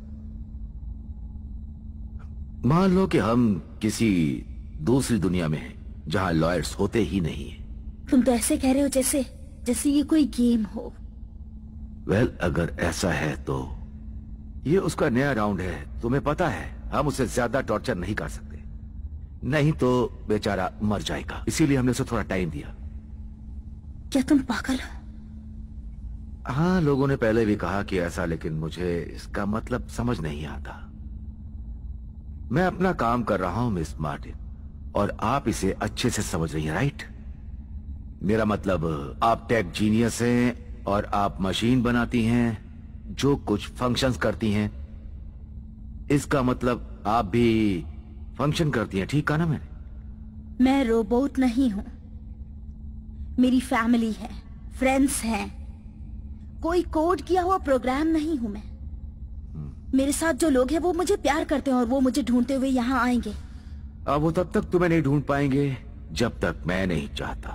मान लो कि हम किसी दूसरी दुनिया में हैं जहां लॉयर्स होते ही नहीं है। तुम तो ऐसे कह रहे हो जैसे ये कोई गेम हो। वेल, अगर ऐसा है तो ये उसका नया राउंड है। तुम्हें पता है हम उसे ज्यादा टॉर्चर नहीं कर सकते, नहीं तो बेचारा मर जाएगा। इसीलिए हमने उसे थोड़ा टाइम दिया। क्या तुम पागल हो? हाँ, लोगों ने पहले भी कहा कि ऐसा, लेकिन मुझे इसका मतलब समझ नहीं आता। मैं अपना काम कर रहा हूं मिस मार्टिन, और आप इसे अच्छे से समझ रही हैं, राइट? मेरा मतलब, आप टेक जीनियस हैं और आप मशीन बनाती हैं जो कुछ फंक्शंस करती हैं। इसका मतलब आप भी फंक्शन करती हैं, ठीक कहा ना मैंने? मैं रोबोट नहीं हूँ। मेरी फैमिली है, फ्रेंड्स हैं। कोई कोड किया हुआ प्रोग्राम नहीं हूँ मैं। मेरे साथ जो लोग हैं वो मुझे प्यार करते हैं और वो मुझे ढूंढते हुए यहाँ आएंगे। अब वो तब तक तुम्हें नहीं ढूंढ पाएंगे जब तक मैं नहीं चाहता।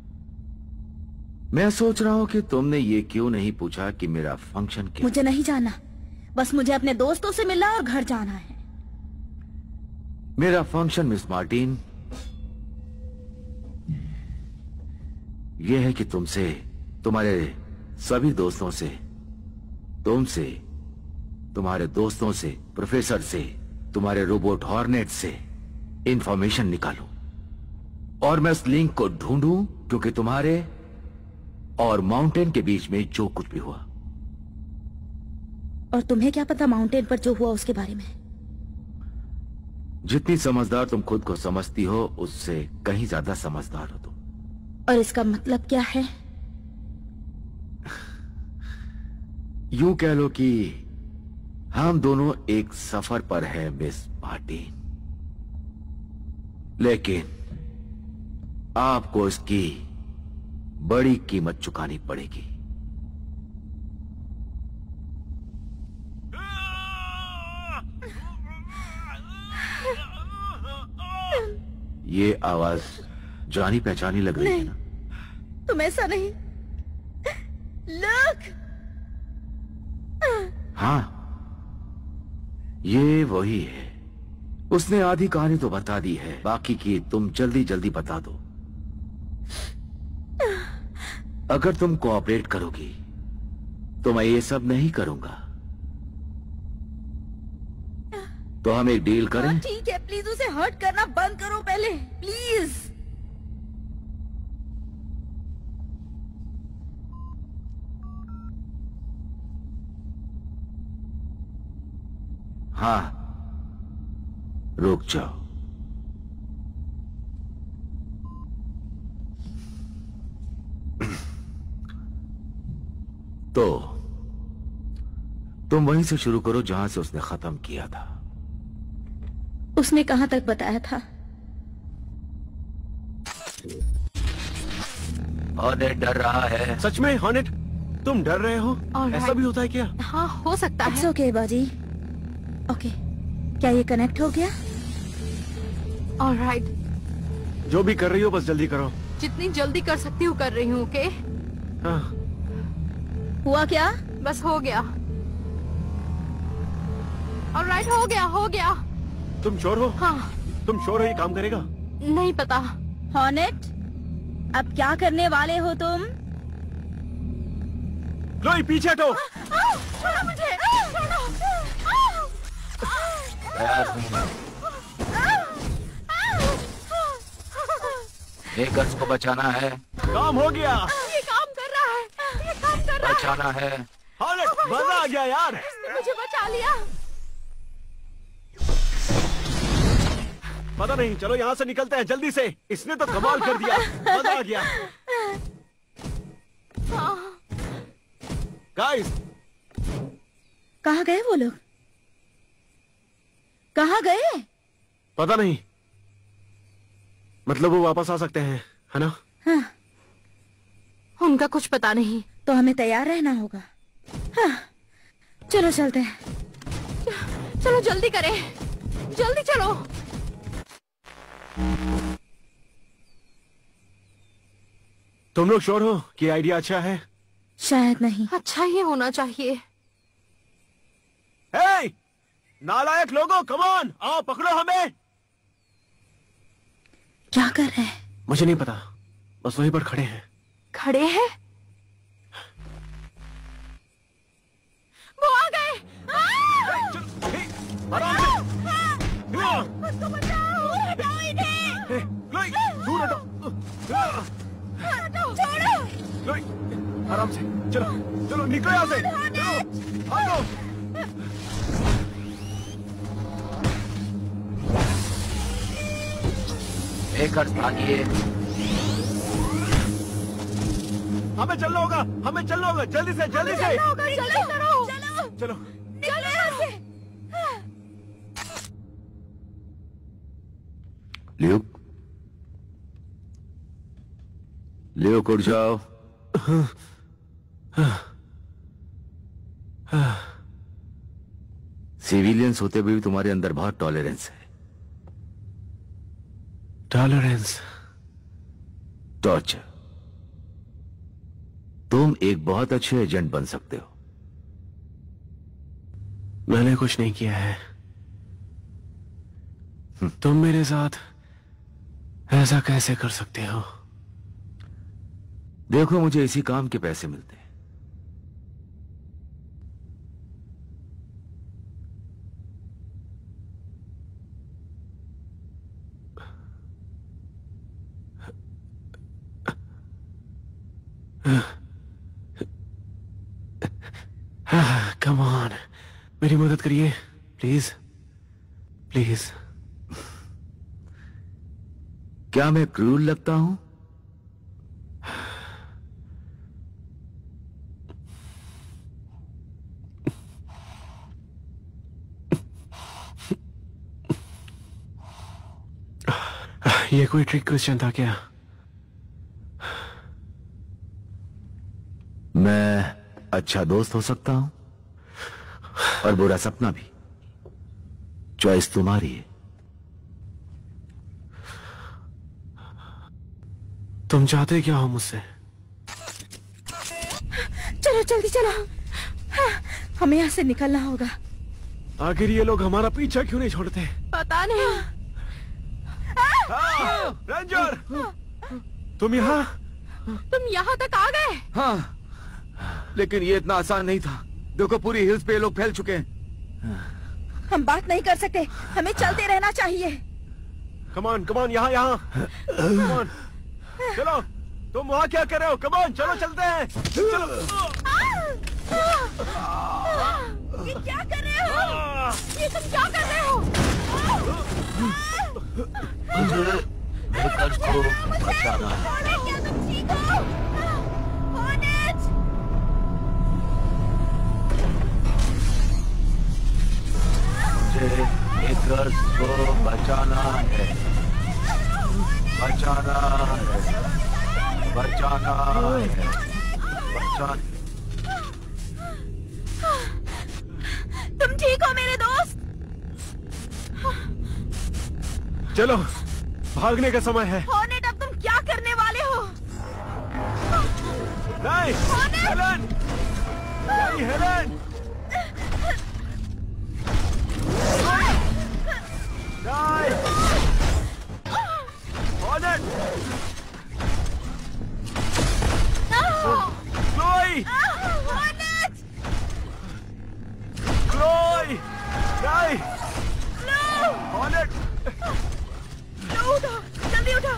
मैं सोच रहा हूँ कि तुमने ये क्यों नहीं पूछा कि मेरा फंक्शन क्या? मुझे नहीं जाना, बस मुझे अपने दोस्तों से मिलना और घर जाना है। मेरा फंक्शन मिस मार्टिन ये है कि तुमसे, तुम्हारे सभी दोस्तों से, तुमसे, तुम्हारे दोस्तों से, प्रोफेसर से, तुम्हारे रोबोट हॉर्नेट से इंफॉर्मेशन निकालूं और मैं उस लिंक को ढूंढूं, क्योंकि तुम्हारे और माउंटेन के बीच में जो कुछ भी हुआ। और तुम्हें क्या पता माउंटेन पर जो हुआ उसके बारे में? जितनी समझदार तुम खुद को समझती हो उससे कहीं ज्यादा समझदार हो तुम। और इसका मतलब क्या है? यूं कह लो कि हम दोनों एक सफर पर हैं मिस मार्टिन, लेकिन आपको इसकी बड़ी कीमत चुकानी पड़ेगी। ये आवाज जानी पहचानी लग रही है ना? तुम ऐसा नहीं। लुक! हाँ, ये वही है। उसने आधी कहानी तो बता दी है, बाकी की तुम जल्दी जल्दी बता दो। अगर तुम कोऑपरेट करोगी तो मैं ये सब नहीं करूंगा। तो हम एक डील करें? ठीक है, प्लीज उसे हर्ट करना बंद करो पहले, प्लीज। हाँ, रुक जाओ। तो तुम वहीं से शुरू करो जहां से उसने खत्म किया था। उसने कहां तक बताया था? हॉर्नेट डर रहा है। सच में हॉर्नेट, तुम डर रहे हो? Alright. ऐसा भी होता है क्या? हाँ, हो सकता इट्स है। ओके बाजी, ओके, क्या ये कनेक्ट हो गया? ऑलराइट, जो भी कर रही हो बस जल्दी करो। जितनी जल्दी कर सकती हूँ कर रही हूँ। ओके, हाँ। हुआ क्या? बस हो गया। ऑलराइट, हो गया हो गया। तुम श्योर हो? हाँ। तुम श्योर हो ये काम करेगा? नहीं पता। हॉर्नेट, अब क्या करने वाले हो तुम? क्लोई पीछे हटो। छोड़ो मुझे, छोड़ो। हेकर्स को बचाना है। काम हो गया। ये काम कर रहा है, ये काम कर रहा है। बचाना है। हॉर्नेट, मजा आ गया यार। इसने मुझे बचा लिया। पता नहीं, चलो यहाँ से निकलते हैं जल्दी से। इसने तो कमाल कर दिया, मजा आ गया। गाइस, कहाँ गए वो लोग? कहाँ गए? पता नहीं, मतलब वो वापस आ सकते हैं, है ना? हाँ, उनका कुछ पता नहीं। तो हमें तैयार रहना होगा। हाँ, चलो चलते हैं। चलो जल्दी करें, जल्दी चलो। तुम लोग श्योर हो कि आइडिया अच्छा है? शायद नहीं। अच्छा ही होना चाहिए। हे, नालायक लोगों, कम ऑन, आओ पकड़ो हमें। क्या कर रहे हैं? मुझे नहीं पता, बस वहीं पर खड़े हैं। खड़े हैं? वो आ गए। चलो, हे, आराम से। उसको बचाओ, हटाओ इन्हें। हे, क्लोई, दूर हटो। छोड़ो। क्लोई, आराम से, चलो चलो निकलो यहाँ से। चलो, भागो। हेकर्स भागिए। हमें चलना होगा, हमें चलना होगा, जल्दी से जल्दी से। जल्दी करो। चलो, चलो। चलो यहाँ से। ल्यूक उठ जाओ। सिविलियंस होते हुए भी तुम्हारे अंदर बहुत टॉलरेंस है। टॉलरेंस? टॉर्चर। तुम एक बहुत अच्छे एजेंट बन सकते हो। मैंने कुछ नहीं किया है। तुम मेरे साथ ऐसा कैसे कर सकते हो? देखो, मुझे इसी काम के पैसे मिलते हैं। कम ऑन, मेरी मदद करिए प्लीज, प्लीज। क्या मैं क्रूर लगता हूं? ये कोई ट्रिक क्वेश्चन था क्या? मैं अच्छा दोस्त हो सकता हूं और बुरा सपना भी। चॉइस तुम्हारी है। तुम चाहते क्या हो मुझसे? चलो जल्दी चलो। हाँ, हमें यहाँ से निकलना होगा। आखिर ये लोग हमारा पीछा क्यों नहीं छोड़ते? पता नहीं। रेंजर, तुम यहाँ? तुम यहाँ तक आ गए? हाँ, लेकिन ये इतना आसान नहीं था। देखो, पूरी हिल्स पे ये लोग फैल चुके हैं। हम बात नहीं कर सकते, हमें चलते रहना चाहिए। कमान कमान, यहाँ यहाँ। कमान, चलो। तुम वहाँ क्या कर रहे हो? कमान, चलो चलते हैं। चलो। ये क्या कर रहे हो? ये तुम क्या कर रहे हो? मुझे हेकर्स को बचाना है। क्या तुम ठीक हो? हॉर्नेट! मुझे हेकर्स को बचाना है। बचाना है। बचाना है। तुम ठीक हो मेरे दोस्त? चलो, भागने का समय है। हॉर्नेट, अब तुम क्या करने वाले हो? नहीं, हेलन! नहीं, हेलन! नहीं! हॉर्नेट! क्लोई! हॉर्नेट! क्लोई! नहीं! हॉर्नेट! उठो, जल्दी उठो।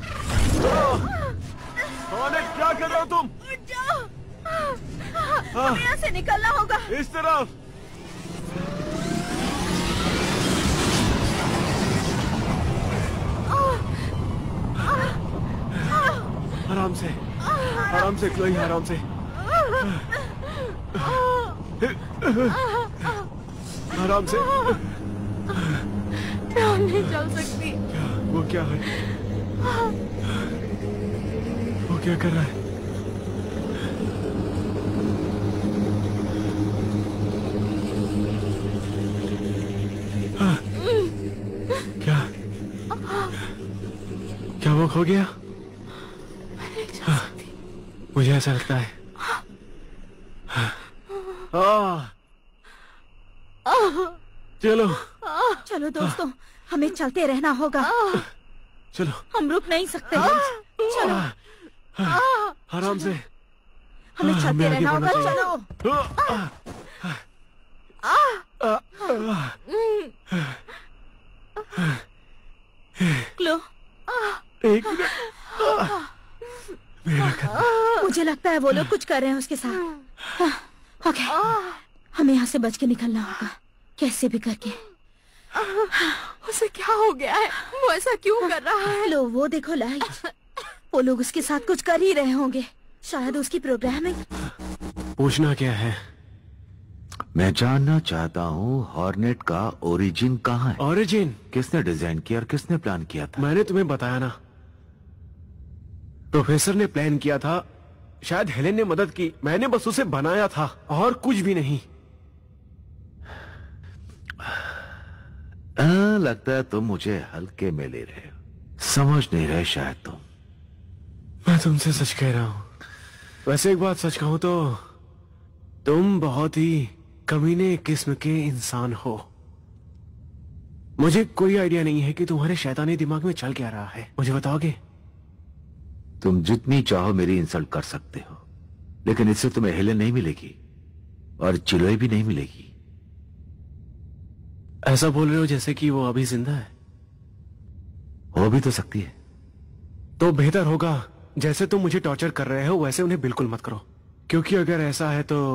हॉर्नेट, क्या कर रहे हो तुम? उठ जाओ। हमें यहाँ से निकलना होगा। इस तरफ। आराम से, आराम से क्लोई, आराम से। आराम से। मैं नहीं चल सकती। वो क्या है? वो क्या कर रहा है? क्या? क्या वो खो गया? मुझे ऐसा लगता है। चलो चलो दोस्तों, हमें चलते रहना होगा। चलो, हम रुक नहीं सकते। चलो, आराम से। हमें चलते हमें आगे रहना होगा। बढ़ना चलो। क्लो, एक मिनट। मेरा कंधा। मुझे लगता है वो लोग कुछ कर रहे हैं उसके साथ। ओके, हमें यहाँ से बच के निकलना होगा, कैसे भी करके। उसे क्या हो गया है? वो ऐसा क्यों कर रहा है? लो, वो देखो लाइट। वो लोग उसके साथ कुछ कर ही रहे होंगे। शायद उसकी प्रोग्रामिंग। पूछना क्या है? मैं जानना चाहता हूँ हॉर्नेट का ओरिजिन कहाँ है? ओरिजिन? किसने डिजाइन किया और किसने प्लान किया था? मैंने तुम्हें बताया ना, प्रोफेसर ने प्लान किया था। शायद हेलेन ने मदद की, मैंने बस उसे बनाया था और कुछ भी नहीं। लगता है तुम मुझे हल्के में ले रहे हो, समझ नहीं रहे शायद तुम। मैं तुमसे सच कह रहा हूं। वैसे एक बात सच कहूं तो तुम बहुत ही कमीने किस्म के इंसान हो। मुझे कोई आइडिया नहीं है कि तुम्हारे शैतानी दिमाग में चल क्या रहा है। मुझे बताओगे? तुम जितनी चाहो मेरी इंसल्ट कर सकते हो, लेकिन इससे तुम्हें हेलेन नहीं मिलेगी और चिलोई भी नहीं मिलेगी। ऐसा बोल रहे हो जैसे कि वो अभी जिंदा है। हो भी तो सकती है। तो बेहतर होगा जैसे तुम मुझे टॉर्चर कर रहे हो वैसे उन्हें बिल्कुल मत करो, क्योंकि अगर ऐसा है तो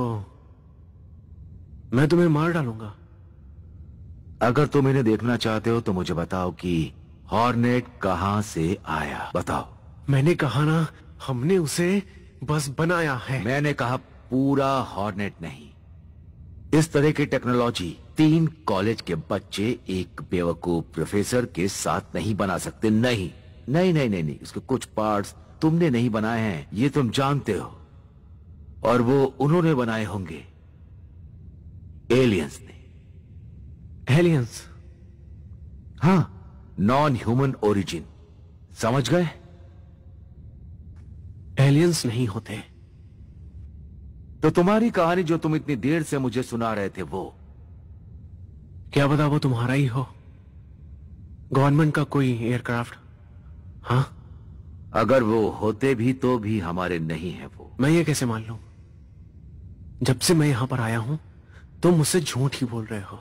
मैं तुम्हें मार डालूंगा। अगर तुम इन्हें देखना चाहते हो तो मुझे बताओ कि हॉर्नेट कहां से आया, बताओ। मैंने कहा ना, हमने उसे बस बनाया है। मैंने कहा पूरा हॉर्नेट नहीं। इस तरह की टेक्नोलॉजी 3 कॉलेज के बच्चे एक बेवकूफ प्रोफेसर के साथ नहीं बना सकते। नहीं नहीं नहीं नहीं नहीं, उसके कुछ पार्ट्स तुमने नहीं बनाए हैं, ये तुम जानते हो। और वो उन्होंने बनाए होंगे, एलियंस ने। एलियंस? हाँ, नॉन ह्यूमन ओरिजिन, समझ गए? एलियंस नहीं होते। तो तुम्हारी कहानी जो तुम इतनी देर से मुझे सुना रहे थे, वो क्या पता वो तुम्हारा ही हो, गवर्नमेंट का कोई एयरक्राफ्ट। हाँ, अगर वो होते भी तो भी हमारे नहीं है वो। मैं ये कैसे मान लूं? जब से मैं यहां पर आया हूं तुम मुझसे झूठ ही बोल रहे हो।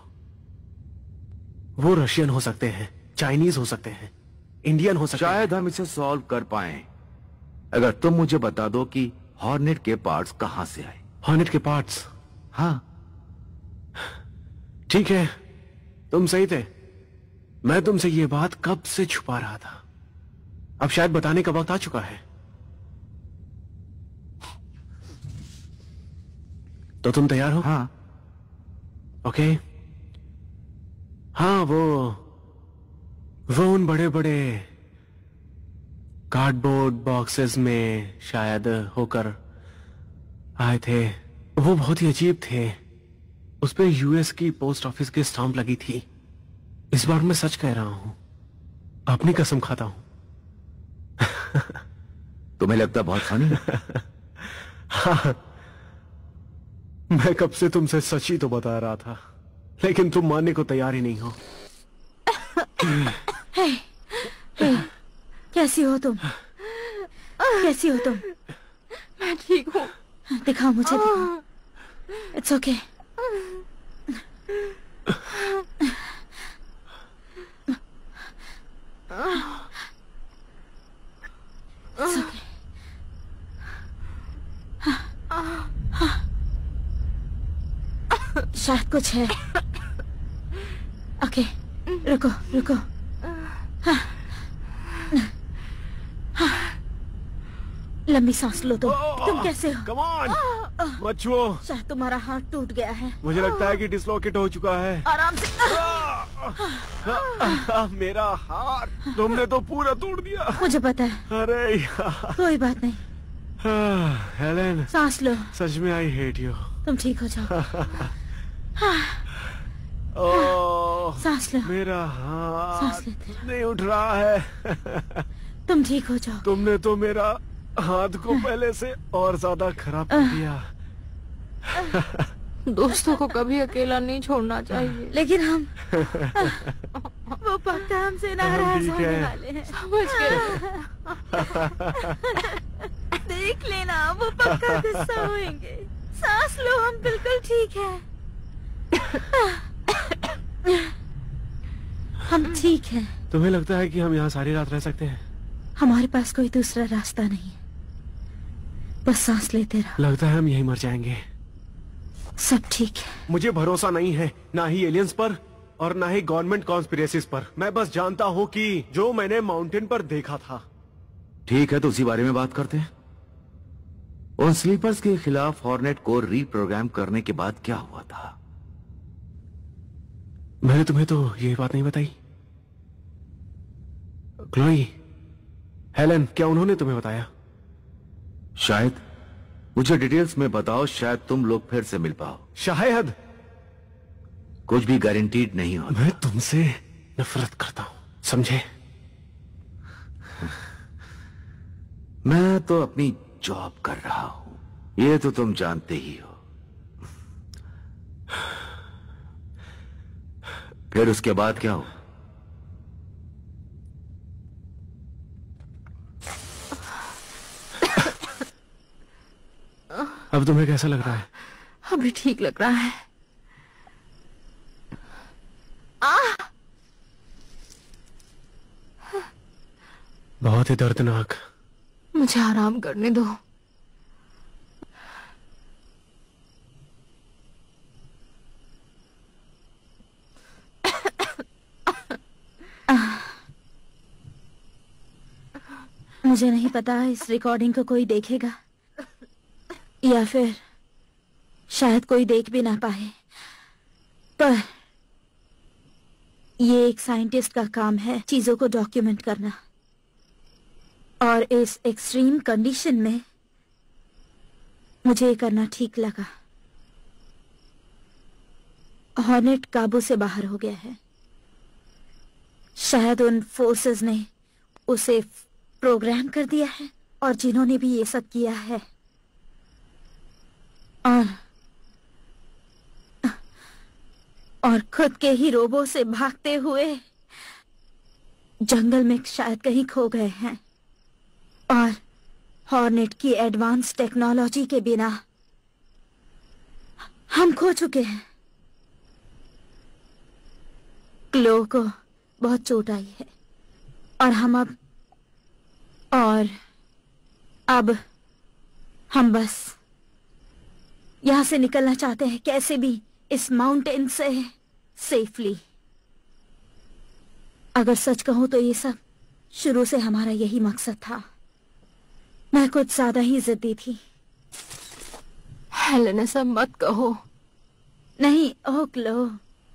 वो रशियन हो सकते हैं, चाइनीज हो सकते हैं, इंडियन हो सकते हैं। शायद हम इसे सॉल्व कर पाए अगर तुम मुझे बता दो कि हॉर्नेट के पार्ट्स कहां से आए। हॉर्नेट के पार्ट्स? हाँ। ठीक है, तुम सही थे। मैं तुमसे ये बात कब से छुपा रहा था। अब शायद बताने का वक्त आ चुका है। तो तुम तैयार हो? हाँ। ओके। हाँ, वो उन बड़े बड़े कार्डबोर्ड बॉक्सेस में शायद होकर आए थे। वो बहुत ही अजीब थे। उस पे यूएस की पोस्ट ऑफिस की स्टाम्प लगी थी। इस बार मैं सच कह रहा हूं। अपनी कसम खाता हूं। तुम्हें लगता बहुत फनी है? हाँ, मैं कब से तुमसे सच ही तो बता रहा था, लेकिन तुम मानने को तैयार ही नहीं हो। कैसी हो तुम? कैसी हो तुम? मैं ठीक हूँ। दिखाओ मुझे, दिखाओ। It's okay. शायद कुछ है। ओके, रुको रुको। लंबी सांस लो। तुम कैसे हो? कम ऑन, मत छुओ। शायद तुम्हारा हाथ टूट गया है। मुझे लगता है कि डिसलोकेट हो चुका है। आराम से। मेरा हाथ तुमने तो पूरा तोड़ दिया। मुझे पता है। अरे यार। कोई बात नहीं। हेलेन, सांस लो। सच में आई हेट यू। तुम ठीक हो जाओ। सांस लो। मेरा हाथ सांस लेते रहो। नहीं उठ रहा है। तुम ठीक हो जाओ। तुमने तो मेरा हाथ को पहले से और ज्यादा खराब कर दिया। दोस्तों को कभी अकेला नहीं छोड़ना चाहिए। लेकिन हम वो पक्का हमसे नाराज होने वाले हैं। समझ गए। देख लेना, वो पक्का गुस्सा होंगे। सांस लो, हम बिल्कुल ठीक है। हम ठीक हैं। तुम्हें लगता है कि हम यहाँ सारी रात रह सकते हैं? हमारे पास कोई दूसरा रास्ता नहीं है। बस सांस लेते रहो। लगता है हम यहीं मर जाएंगे। सब ठीक है। मुझे भरोसा नहीं है, ना ही एलियंस पर और ना ही गवर्नमेंट कॉन्स्पिरेसीज पर। मैं बस जानता हूँ कि जो मैंने माउंटेन पर देखा था। ठीक है, तो उसी बारे में बात करते हैं। उन स्लीपर्स के खिलाफ हॉर्नेट को रीप्रोग्राम करने के बाद क्या हुआ था? मैंने तुम्हें तो ये बात नहीं बताई। क्लोई, हेलन, क्या उन्होंने तुम्हें बताया? शायद। मुझे डिटेल्स में बताओ, शायद तुम लोग फिर से मिल पाओ। शायद। कुछ भी गारंटीड नहीं होता। मैं तुमसे नफरत करता हूं, समझे? मैं तो अपनी जॉब कर रहा हूं, ये तो तुम जानते ही हो। फिर उसके बाद क्या हो? अब तुम्हें कैसा लग रहा है? अभी ठीक लग रहा है। बहुत ही दर्दनाक। मुझे आराम करने दो। मुझे नहीं पता इस रिकॉर्डिंग को कोई देखेगा या फिर शायद कोई देख भी ना पाए, पर ये एक साइंटिस्ट का काम है चीजों को डॉक्यूमेंट करना। और इस एक्सट्रीम कंडीशन में मुझे ये करना ठीक लगा। हॉर्नेट काबू से बाहर हो गया है। शायद उन फोर्सेस ने उसे प्रोग्राम कर दिया है, और जिन्होंने भी ये सब किया है और खुद के ही रोबो से भागते हुए जंगल में शायद कहीं खो गए हैं। और हॉर्नेट की एडवांस टेक्नोलॉजी के बिना हम खो चुके हैं। क्लो को बहुत चोट आई है और अब हम बस यहां से निकलना चाहते हैं, कैसे भी इस माउंटेन से सेफली। अगर सच कहूं तो ये सब शुरू से हमारा यही मकसद था। मैं कुछ ज्यादा ही जिद्दी थी। हेलेन, ऐसा मत कहो। नहीं, ओह क्लो,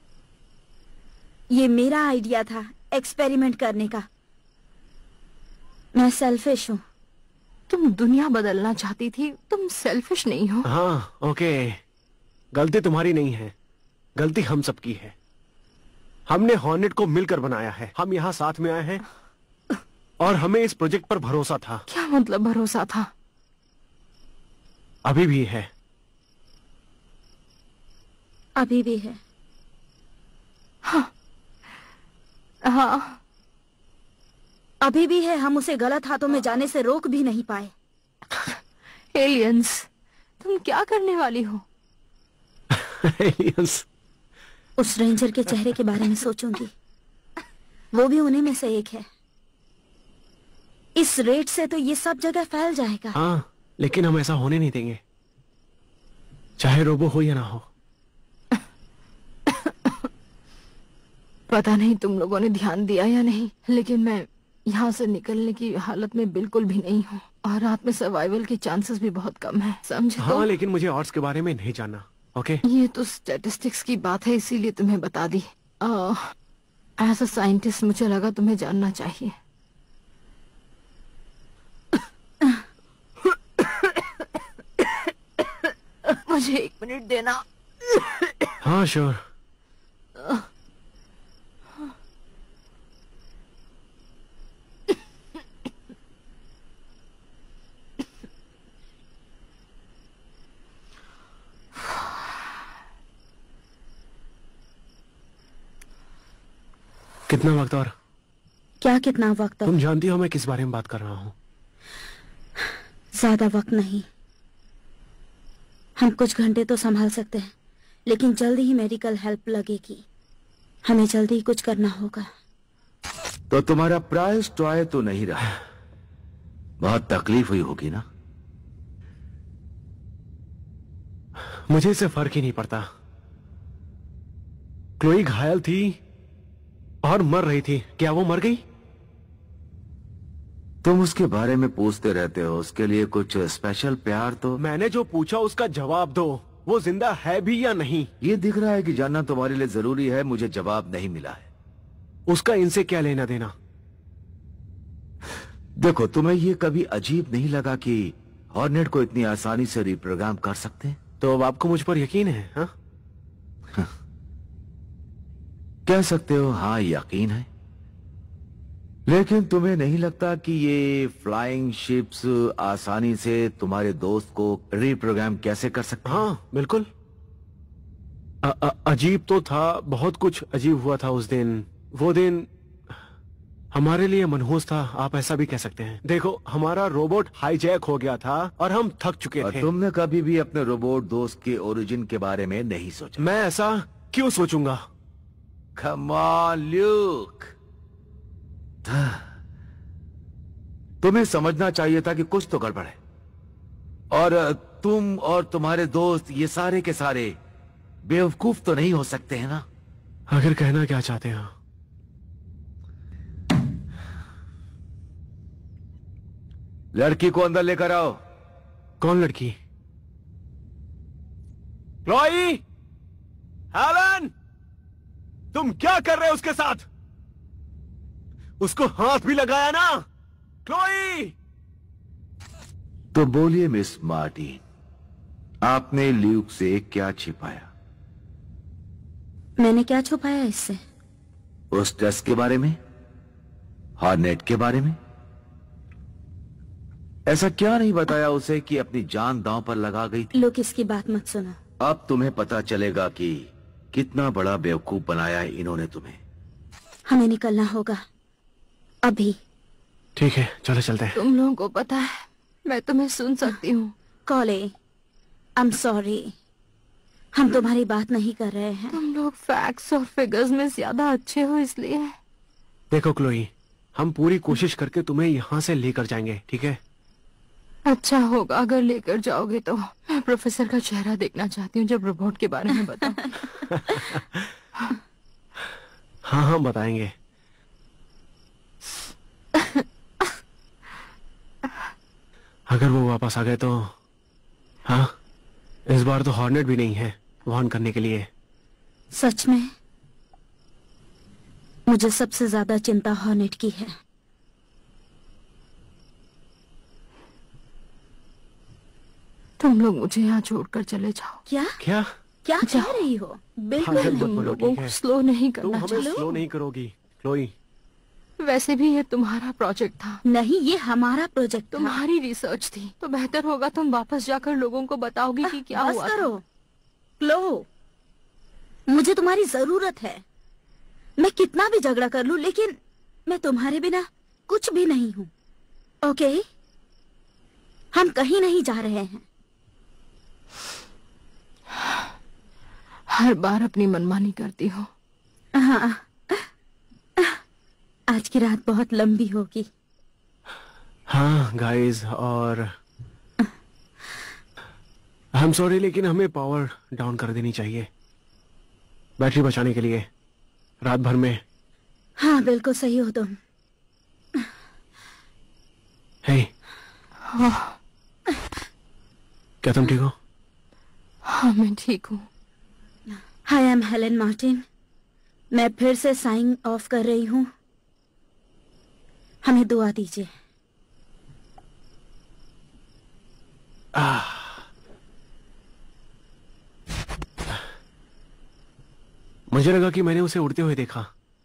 ये मेरा आइडिया था एक्सपेरिमेंट करने का। मैं सेल्फिश हूँ। तुम दुनिया बदलना चाहती थी, तुम सेल्फिश नहीं हो। हाँ, ओके, गलती तुम्हारी नहीं है, गलती हम सबकी है। हमने हॉर्नेट को मिलकर बनाया है। हम यहाँ साथ में आए हैं और हमें इस प्रोजेक्ट पर भरोसा था। क्या मतलब भरोसा था? अभी भी है। अभी भी है। हाँ, अभी भी है। हम उसे गलत हाथों में जाने से रोक भी नहीं पाए। एलियंस, तुम क्या करने वाली हो? एलियंस। उस रेंजर के चेहरे के बारे में सोचूंगी। वो भी उन्हीं में से एक है। इस रेट से तो ये सब जगह फैल जाएगा। हाँ, लेकिन हम ऐसा होने नहीं देंगे, चाहे रोबो हो या ना हो। पता नहीं तुम लोगों ने ध्यान दिया या नहीं, लेकिन मैं यहाँ से निकलने की हालत में बिल्कुल भी नहीं हूँ और रात में सर्वाइवल के चांसेस भी बहुत कम है, समझे? हाँ, तो लेकिन मुझे ऑड्स के बारे में नहीं जानना। ओके? ये तो स्टैटिस्टिक्स की बात है, इसीलिए तुम्हें बता दी। एज अ साइंटिस्ट मुझे लगा तुम्हें जानना चाहिए। मुझे 1 मिनट देना। हाँ, श्योर। कितना वक्त और? क्या कितना वक्त? तुम जानती हो मैं किस बारे में बात कर रहा हूँ। ज्यादा वक्त नहीं। हम कुछ घंटे तो संभाल सकते हैं, लेकिन जल्दी ही मेडिकल हेल्प लगेगी। हमें जल्दी ही कुछ करना होगा। तो तुम्हारा प्राइस टॉय तो नहीं रहा। बहुत तकलीफ हुई होगी ना? मुझे इससे फर्क ही नहीं पड़ता। क्लोई घायल थी और मर रही थी। क्या वो मर गई? तुम उसके बारे में पूछते रहते हो, उसके लिए कुछ स्पेशल प्यार तो? मैंने जो पूछा उसका जवाब दो। वो जिंदा है भी या नहीं? ये दिख रहा है कि जानना तुम्हारे लिए जरूरी है। मुझे जवाब नहीं मिला है। उसका इनसे क्या लेना देना? देखो, तुम्हें ये कभी अजीब नहीं लगा कि हॉर्नेट को इतनी आसानी से रिप्रोग्राम कर सकते हैं? तो अब आपको मुझ पर यकीन है? हाँ? कह सकते हो हाँ, यकीन है। लेकिन तुम्हें नहीं लगता कि ये फ्लाइंग शिप्स आसानी से तुम्हारे दोस्त को रिप्रोग्राम कैसे कर सकते हैं? हाँ, बिल्कुल। अजीब तो था, बहुत कुछ अजीब हुआ था उस दिन। वो दिन हमारे लिए मनहूस था, आप ऐसा भी कह सकते हैं। देखो, हमारा रोबोट हाईजैक हो गया था और हम थक चुके और थे। तुमने कभी भी अपने रोबोट दोस्त के ओरिजिन के बारे में नहीं सोचा? मैं ऐसा क्यों सोचूंगा? Come on, Luke. तुम्हें समझना चाहिए था कि कुछ तो गड़बड़ है। और तुम और तुम्हारे दोस्त ये सारे के सारे बेवकूफ तो नहीं हो सकते हैं ना? अगर कहना क्या चाहते हैं? लड़की को अंदर लेकर आओ। कौन लड़की? क्लोई, हेलन, तुम क्या कर रहे हो उसके साथ? उसको हाथ भी लगाया ना? क्लोई! तो बोलिए मिस मार्टिन, आपने ल्यूक से क्या छिपाया? मैंने क्या छुपाया इससे? उस टेस्ट के बारे में, हॉर्नेट के बारे में? ऐसा क्या नहीं बताया उसे कि अपनी जान दांव पर लगा गई थी? लोग इसकी बात मत सुनो। अब तुम्हें पता चलेगा कि कितना बड़ा बेवकूफ बनाया है इन्होंने तुम्हें। हमें निकलना होगा अभी। ठीक है, चलो चलते हैं। तुम लोगों को पता है मैं तुम्हें सुन सकती हूँ। कॉले, आई एम सॉरी, हम तुम्हारी बात नहीं कर रहे हैं। तुम लोग फैक्ट्स और फिगर्स में ज्यादा अच्छे हो इसलिए। देखो क्लोई, हम पूरी कोशिश करके तुम्हें यहाँ से लेकर जाएंगे, ठीक है? अच्छा होगा अगर लेकर जाओगे तो। मैं प्रोफेसर का चेहरा देखना चाहती हूँ जब रोबोट के बारे में बताओ। हाँ हाँ, बताएंगे। अगर वो वापस आ गए तो? हाँ, इस बार तो हॉर्नेट भी नहीं है वार्न करने के लिए। सच में मुझे सबसे ज्यादा चिंता हॉर्नेट की है। तुम लोग मुझे यहाँ छोड़कर चले जाओ। क्या? क्या क्या कह रही हो? बिल्कुल हाँ, मत तुम बोलो, लोगों ठीक को है। स्लो नहीं तुम करना हमें चाहिए। स्लो नहीं करोगी क्लोई। वैसे भी ये तुम्हारा प्रोजेक्ट था, नहीं, ये हमारा प्रोजेक्ट था। तुम्हारी रिसर्च थी, तो बेहतर होगा तुम वापस जाकर लोगों को बताओगी कि क्या बस हुआ करो था। क्लो, मुझे तुम्हारी जरूरत है। मैं कितना भी झगड़ा कर लूं, लेकिन मैं तुम्हारे बिना कुछ भी नहीं हूँ। ओके, हम कहीं नहीं जा रहे हैं। हर बार अपनी मनमानी करती हो। हाँ, आज की रात बहुत लंबी होगी। हाँ गाइस, और आई एम सॉरी, लेकिन हमें पावर डाउन कर देनी चाहिए बैटरी बचाने के लिए रात भर में। हाँ, बिल्कुल सही हो तुम। हे, क्या तुम ठीक हो? हाँ, मैं ठीक हूँ। I am Helen Martin. मैं फिर से साइन ऑफ कर रही हूँ। हमें दुआ दीजिए। मुझे लगा कि मैंने उसे उड़ते हुए देखा।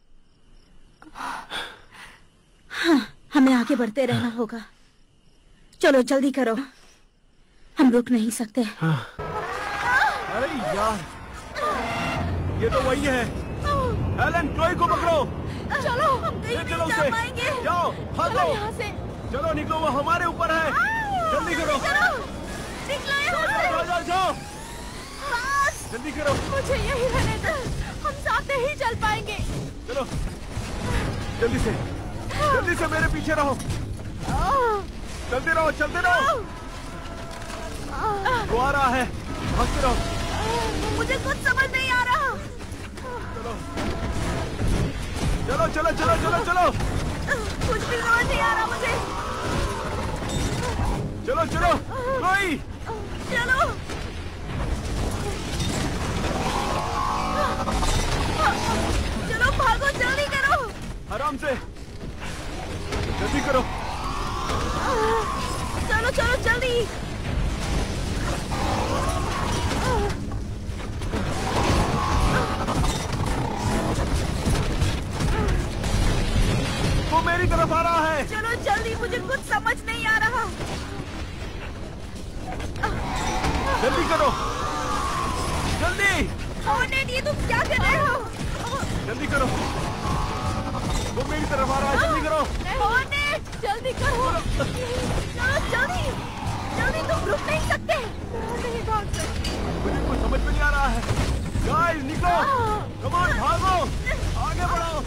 हमें आगे बढ़ते रहना होगा। चलो जल्दी करो, हम रुक नहीं सकते। अरे यार, ये तो वही है। हेलन, क्लोई को पकड़ो। चलो, हम कहीं ले चलो नहीं उसे। जा पाएंगे। जाओ, भागो। यहाँ से चलो निकलो, वो हमारे ऊपर है। जल्दी करो। निकलो यहाँ से। जाओ जाओ जाओ, बस, जल्दी करो। मुझे यही रहने दो। हम साथ नहीं चल पाएंगे। चलो जल्दी से मेरे पीछे रहो। चलते रहो, चलते रहो। वो आ रहा है, भागते रहो। मुझे कुछ समझ नहीं आ रहा। चलो चलो चलो चलो चलो कुछ भी समझ नहीं आ रहा मुझे। चलो चलो, क्लोई। चलो, चलो भागो, जल्दी करो। आराम से, जल्दी करो। चलो चलो जल्दी। वो मेरी तरफ आ रहा है। चलो जल्दी, मुझे कुछ समझ नहीं आ रहा। जल्दी करो, जल्दी ऑर्नेट, ये तुम क्या कर रहे हो? जल्दी करो। वो मेरी तरफ आ रहा है, जल्दी करो। ऑर्नेट, जल्दी करो। चलो जल्दी जल्दी, तुम रुक नहीं सकते। नहीं भाग सकते। मुझे कुछ समझ में नहीं आ रहा है। गाइस निकलो, कम ऑन, भागो, आगे बढ़ो।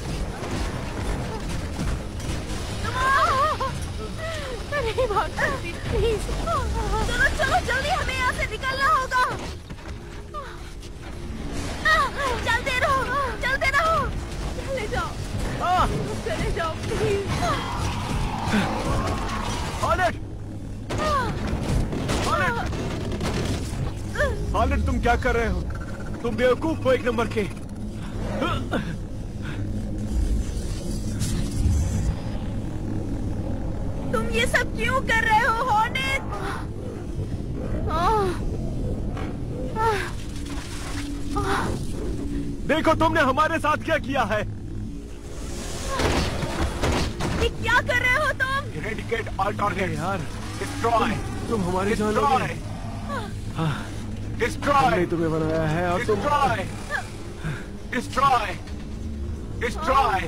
मैं नहीं भाग सकती, प्लीज। चलो चलो जल्दी, हमें यहाँ से निकलना होगा। चलते रहो, चलते रहो। चले जाओ, हाँ, चले जाओ प्लीज। हॉलेट, हॉलेट, तुम क्या कर रहे हो? तुम बेवकूफ हो एक नंबर के। तुम ये सब क्यों कर रहे हो हॉर्नेट? देखो तुमने हमारे साथ क्या किया है। ये क्या कर रहे हो तुम? Eradicate all targets. यार, Destroy. तुम हमारी जान लोगे। Destroy. Destroy. हमने तुम्हें बनाया है और तुम Destroy. Destroy. Destroy.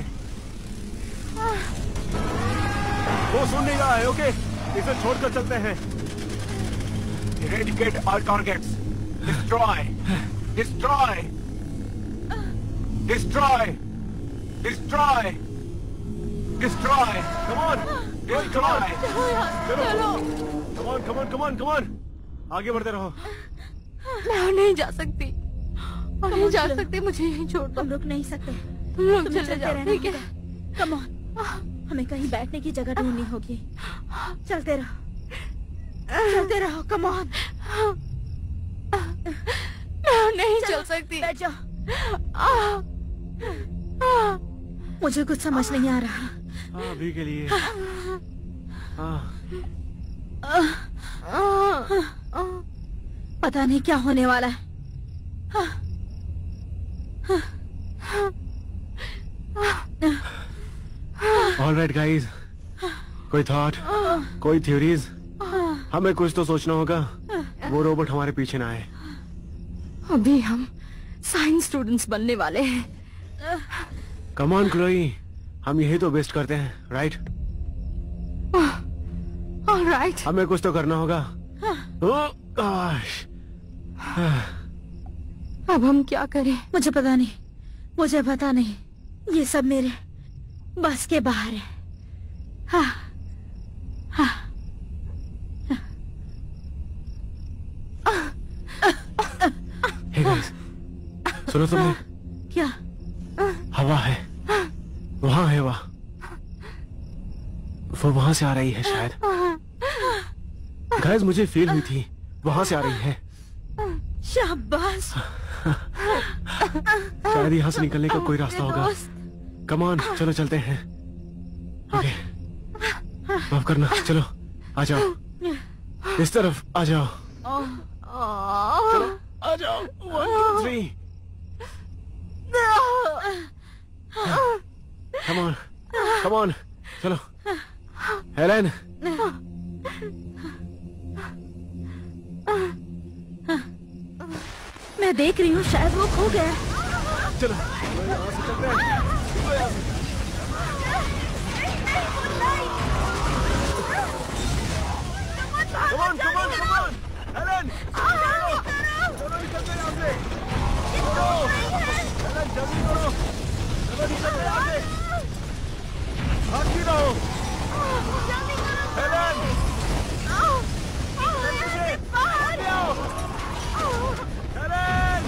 वो सुन नहीं रहा है। ओके, इसे छोड़कर चलते हैं। Eradicate all targets. Destroy. Destroy. Destroy. Destroy. Destroy. Come on, Destroy. चलो, come on come on come on come on, आगे बढ़ते रहो। मैं और नहीं जा सकती, और नहीं जा सकती, मुझे यहीं छोड़ दो। तुम रुक नहीं सकते। तुम लोग तुम्हें चले चलते जाओ, रहना ठीक है? होगा। कम ऑन, हमें कहीं बैठने की जगह ढूंढनी होगी। चलते रहो, चलते रहो, कम ऑन। मैं और नहीं चल सकती। बैठ जाओ। मुझे कुछ समझ नहीं आ रहा। हाँ, अभी के लिए। हाँ, पता नहीं क्या होने वाला है। ऑल राइट गाइज, कोई थॉट, कोई थ्योरीज? हमें कुछ तो सोचना होगा, वो रोबोट हमारे पीछे ना आए। अभी हम साइंस स्टूडेंट्स बनने वाले हैं। कम ऑन क्लोई, हम यही तो बेस्ट करते हैं, राइट? ऑलराइट। हमें कुछ तो करना होगा। ओह गॉश, अब हम क्या करें? मुझे पता नहीं, मुझे पता नहीं। ये सब मेरे बस के बाहर है। हे गाइस, सुनो तुमने? क्या? हवा है, वहां है वो वहां से आ रही है शायद। गाइस, मुझे फील हुई थी वहां से आ रही है। शाबाश। शायद यहाँ से निकलने का कोई रास्ता होगा। कम ऑन, चलो चलते हैं। ओके, माफ करना, चलो आ जाओ, इस तरफ आ जाओ, चलो आ जाओ। 1 2 3, कम ऑन, कम ऑन, चलो। हेलेन, मैं देख रही हूँ, शायद वो खो गया। चलो यहाँ से चलते हैं। Come on, come on, come on, Helen, चलो, चलो निकलते हैं यहाँ से। चलो, Helen, जल्दी करो, चलो निकलते हैं यहाँ से। भागती रहो, Helen, जल्दी आओ, Helen,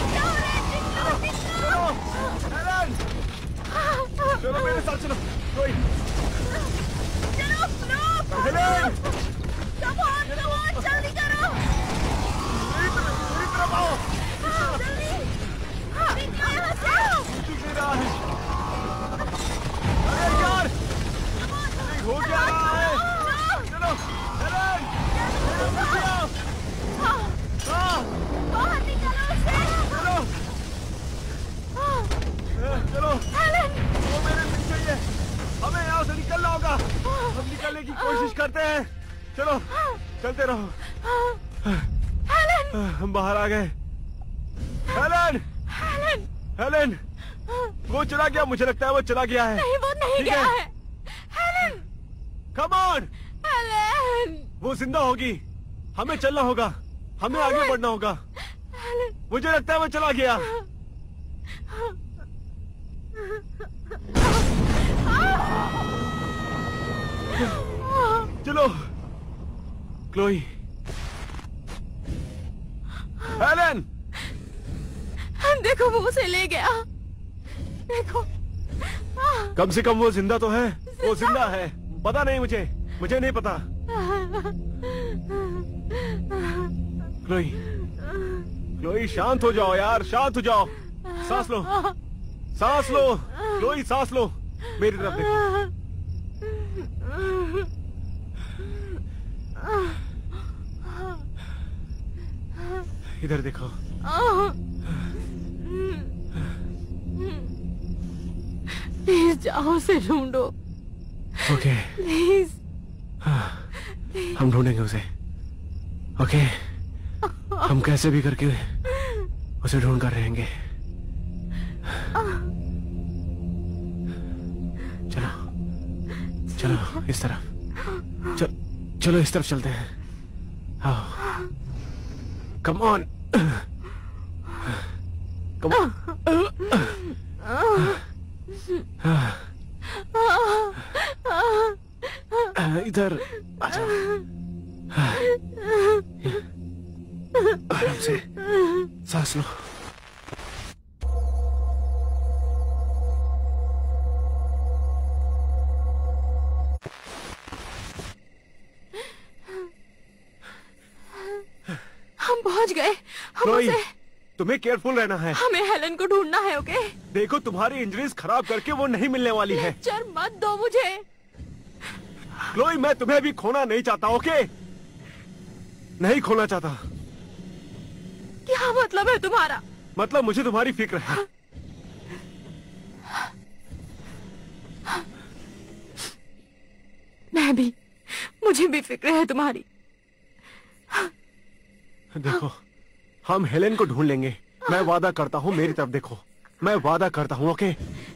चलो, Helen, चलो मेरे साथ चलो, कोई, Helen, जल्दी करो। मेरी तरफ आओ, दिख नहीं रहा है। अरे यार, हो क्या रहा है? चलो, हेलेन, मेरे पीछे आओ। बाहर निकलो उसे। चलो, वो मेरे पीछे ही है। हमें यहाँ से निकलना होगा। हम निकलने की कोशिश करते हैं। चलो, चलते रहो। हम बाहर आ गए। हेलेन, हेलेन, वो चला गया। मुझे लगता है वो चला गया है। नहीं, वो नहीं गया है। हेलेन, कम ऑन, हेलेन, वो जिंदा होगी। हमें चलना होगा, हमें आगे बढ़ना होगा। मुझे लगता है वो चला गया। चलो क्लोई, हेलेन, देखो वो उसे ले गया। देखो, कम से कम वो जिंदा तो है। वो जिंदा है। पता नहीं मुझे नहीं पता। क्लोई, क्लोई शांत हो जाओ यार, शांत हो जाओ। सांस लो, सांस लो। क्लोई सांस लो, मेरी तरफ देखो। इधर देखो। प्लीज जाओ, उसे ढूंढो। Okay, please. हम ढूंढेंगे उसे। ओके, हम कैसे भी करके उसे ढूंढ कर रहेंगे। चलो, चलो इस तरफ। चलो इस तरफ चलते हैं। आओ, कम ऑन, कम ऑन। इधर आ जाओ। आराम से सांस लो। हम पहुंच गए। हम क्लोई, उसे, तुम्हें केयरफुल रहना है। हमें हेलेन को ढूंढना है। ओके, देखो तुम्हारी इंजरीज खराब करके वो नहीं मिलने वाली है। लेक्चर मत दो मुझे। क्लोई, मैं तुम्हें भी खोना नहीं चाहता। ओके, नहीं खोना चाहता। क्या मतलब है तुम्हारा? मतलब मुझे तुम्हारी फिक्र है। मैं भी, मुझे भी फिक्र है तुम्हारी। देखो, हम हेलेन को ढूंढ लेंगे। मैं वादा करता हूँ, मेरी तरफ देखो, मैं वादा करता हूँ। ओके?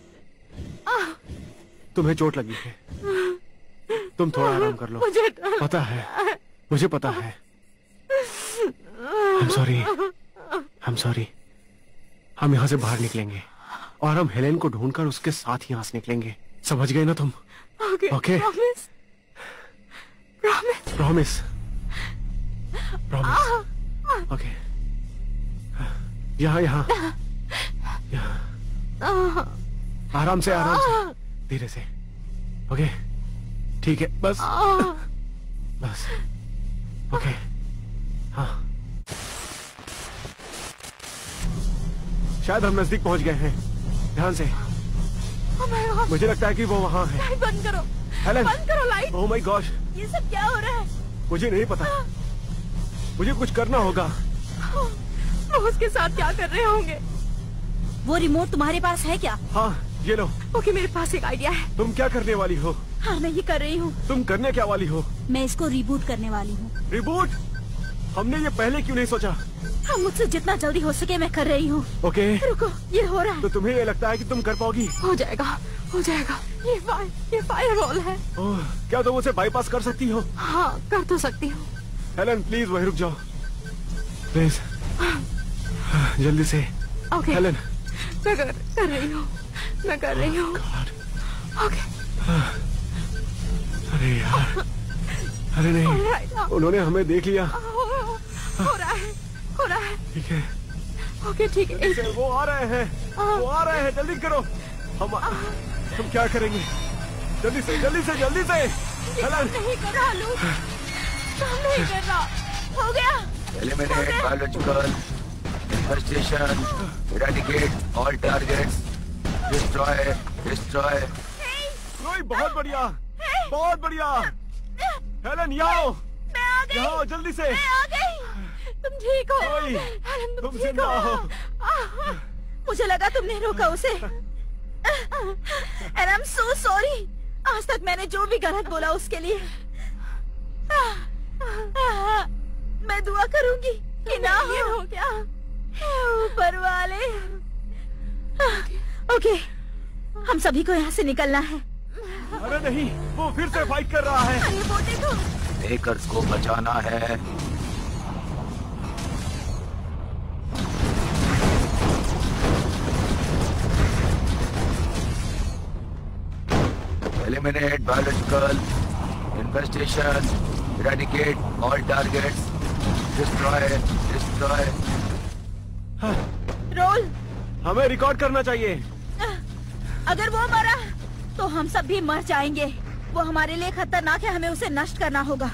तुम्हें चोट लगी है, तुम थोड़ा आराम कर लो। मुझे पता है, मुझे पता है। I'm sorry। हम यहाँ से बाहर निकलेंगे और हम हेलेन को ढूंढकर उसके साथ ही यहाँ से निकलेंगे। समझ गए ना तुम? ओके? प्रॉमिस। ओके, यहाँ आराम से, धीरे से। ओके, ठीक है, बस। ओके, हाँ। शायद हम नजदीक पहुंच गए हैं। ध्यान से। मुझे लगता है कि वो वहाँ है। लाइट बंद करो। हेलेन, बंद करो लाइट। ओह माय गॉश, ये सब क्या हो रहा है? मुझे नहीं पता। मुझे कुछ करना होगा। वो उसके साथ क्या कर रहे होंगे? वो रिमोट तुम्हारे पास है क्या? हाँ, ये लो। ओके, मेरे पास एक आइडिया है। तुम क्या करने वाली हो? हाँ, मैं ये कर रही हूँ। तुम करने क्या वाली हो? मैं इसको रिबूट करने वाली हूँ। रिबूट? हमने ये पहले क्यों नहीं सोचा? हाँ, मुझसे जितना जल्दी हो सके मैं कर रही हूँ। ओके, रुको, ये हो रहा है। तो तुम्हें ये लगता है कि तुम कर पाओगी? हो जाएगा। ये फायर वॉल है। ओह, क्या तुम उसे बाईपास कर सकती हो? हाँ, कर तो सकती हूँ। हेलेन, प्लीज वहीं रुक जाओ, प्लीज। जल्दी से। Okay, Helen. मैं कर रही हूँ। ओके। अरे यार, अरे नहीं, उन्होंने हमें देख लिया। हो रहा है। ठीक है। ओके, ठीक है। वो आ रहे हैं, जल्दी करो। हम क्या करेंगे? जल्दी से। हेलेन, नहीं कर रहा लूट, नहीं कर रहा। हो गया। Eliminate biological infestation, eradicate all targets, destroy। रोई, बहुत बढ़िया। हेलेन, यहाँ आओ, जल्दी से। मैं आ गई। तुम ठीक हो? रोई, हेलेन, तुम ठीक जिंदा हो। मुझे लगा तुमने रोका उसे। And I'm so sorry। आज तक मैंने जो भी गलत बोला उसके लिए। मैं दुआ करूंगी कि ना हो गया। ऊपर वाले। ओके, हम सभी को यहाँ से निकलना है। अरे नहीं, वो फिर से फाइट कर रहा है। अरे वो देखो। हेकर्स को बचाना है। Eliminate biological infestation, eradicate all targets, destroy। Roll, हमें रिकॉर्ड करना चाहिए। अगर वो मरा तो हम सब भी मर जाएंगे। वो हमारे लिए खतरनाक है, हमें उसे नष्ट करना होगा।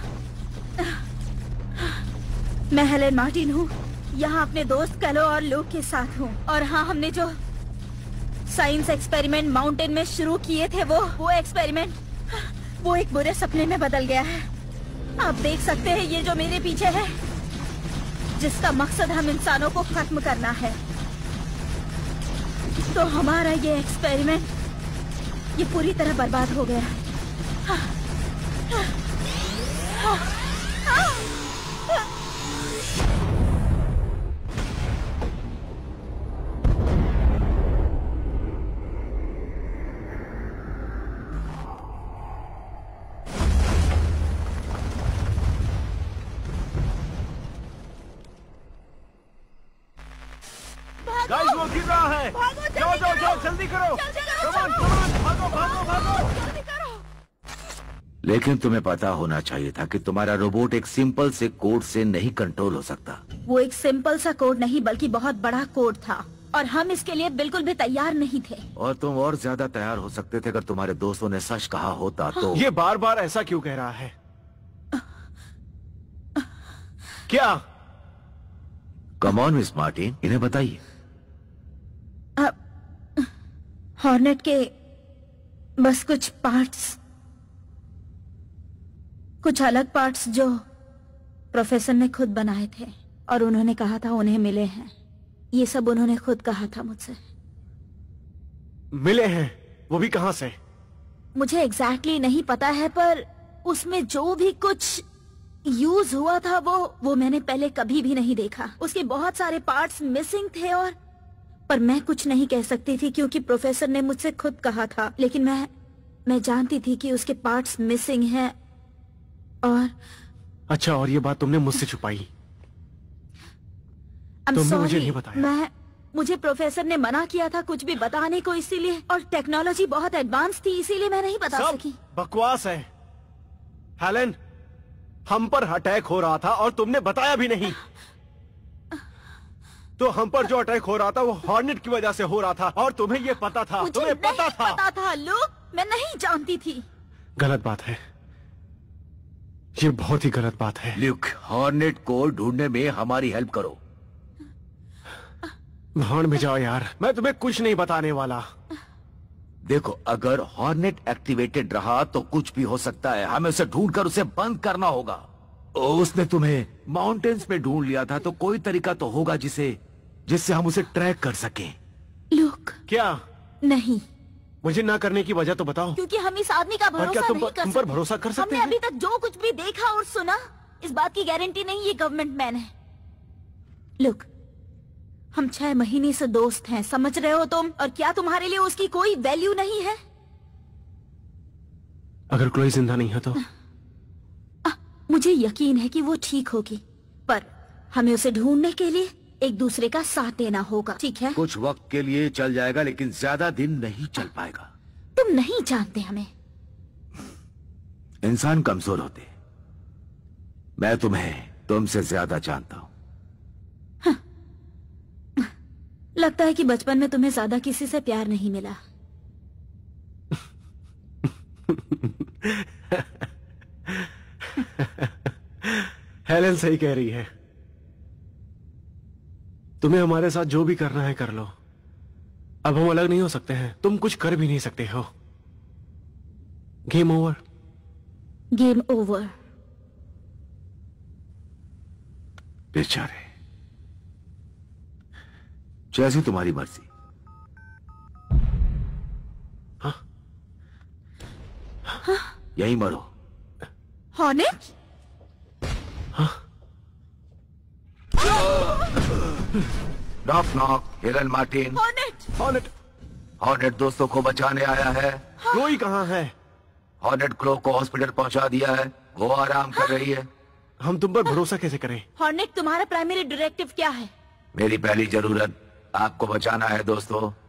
मैं हेलेन मार्टिन हूँ, यहाँ अपने दोस्त कलो और लूक के साथ हूँ। और हाँ, हमने जो साइंस एक्सपेरिमेंट माउंटेन में शुरू किए थे, वो एक्सपेरिमेंट वो एक बुरे सपने में बदल गया है। आप देख सकते हैं ये जो मेरे पीछे है, जिसका मकसद हम इंसानों को खत्म करना है। तो हमारा ये एक्सपेरिमेंट ये पूरी तरह बर्बाद हो गया। गाइस, वो गिर रहा है। जाओ, जल्दी करो। कमान, भागो। जल्दी करो। लेकिन तुम्हें पता होना चाहिए था कि तुम्हारा रोबोट एक सिंपल से कोड से नहीं कंट्रोल हो सकता। वो एक सिंपल सा कोड नहीं बल्कि बहुत बड़ा कोड था, और हम इसके लिए बिल्कुल भी तैयार नहीं थे। और तुम और ज्यादा तैयार हो सकते थे अगर तुम्हारे दोस्तों ने सच कहा होता तो। ये बार बार ऐसा क्यों कह रहा है? क्या? कम ऑन मिस मार्टिन, इन्हें बताइए। हॉर्नेट के बस कुछ अलग पार्ट्स जो प्रोफेसर ने खुद बनाए थे और उन्होंने कहा था उन्हें मिले हैं। ये सब उन्होंने खुद कहा था मुझसे। मिले हैं? वो भी कहां से? मुझे एग्जैक्टली नहीं पता है, पर उसमें जो भी कुछ यूज हुआ था वो मैंने पहले कभी भी नहीं देखा। उसके बहुत सारे पार्ट्स मिसिंग थे और पर मैं कुछ नहीं कह सकती थी क्योंकि प्रोफेसर ने मुझसे खुद कहा था। लेकिन मैं जानती थी कि उसके पार्ट्स मिसिंग हैं। और अच्छा, और ये बात तुमने मुझसे छुपाई? तुमने मुझे नहीं बताया। मुझे प्रोफेसर ने मना किया था कुछ भी बताने को, इसीलिए। और टेक्नोलॉजी बहुत एडवांस थी, इसीलिए मैं नहीं बता सकी। बकवास है हेलन। हम पर अटैक हो रहा था और तुमने बताया भी नहीं। तो हम पर जो अटैक हो रहा था वो हॉर्नेट की वजह से हो रहा था और तुम्हें ये पता था? तुम्हें पता था? लुक, मैं नहीं जानती थी। गलत बात है, ये बहुत ही गलत बात है। ल्यूक, हॉर्नेट को ढूंढने में हमारी हेल्प करो। भाड़ में जाओ यार, मैं तुम्हें कुछ नहीं बताने वाला। देखो, अगर हॉर्नेट एक्टिवेटेड रहा तो कुछ भी हो सकता है। हमें उसे ढूंढकर उसे बंद करना होगा। उसने तुम्हें माउंटेन्स में ढूंढ लिया था, तो कोई तरीका तो होगा जिससे हम उसे ट्रैक कर सकें। लुक, क्या? नहीं। मुझे ना करने की वजह तो बताओ। क्योंकि हम इस आदमी का भरोसा नहीं कर सकते। तुम पर भरोसा कर सकते हैं? हमने अभी तक जो कुछ भी देखा और सुना, इस बात की गारंटी नहीं ये गवर्नमेंट मैन है। लुक, हम 6 महीने से दोस्त हैं, समझ रहे हो तुम? और क्या तुम्हारे लिए उसकी कोई वैल्यू नहीं है? अगर क्लोई जिंदा नहीं है तो? मुझे यकीन है कि वो ठीक होगी, पर हमें उसे ढूंढने के लिए एक दूसरे का साथ देना होगा, ठीक है? कुछ वक्त के लिए चल जाएगा, लेकिन ज्यादा दिन नहीं चल पाएगा। तुम नहीं जानते हमें। इंसान कमजोर होते। मैं तुम्हें तुमसे ज्यादा जानता हूं। लगता है कि बचपन में तुम्हें ज्यादा किसी से प्यार नहीं मिला। हेलेन सही कह रही है। तुम्हें हमारे साथ जो भी करना है कर लो। अब हम अलग नहीं हो सकते हैं। तुम कुछ कर भी नहीं सकते हो। Game over. Game over. बेचारे, जैसी तुम्हारी मर्जी। हाँ? यहीं मरो। Hornet? Knock knock. Helen Martin. Hornet? Hornet दोस्तों को बचाने आया है। क्लोई कहाँ है? हॉर्नेट क्लो को हॉस्पिटल पहुंचा दिया है, वो आराम कर रही है। हम तुम पर भरोसा कैसे करें? हॉर्नेट, तुम्हारा प्राइमरी डायरेक्टिव क्या है? मेरी पहली जरूरत आपको बचाना है दोस्तों।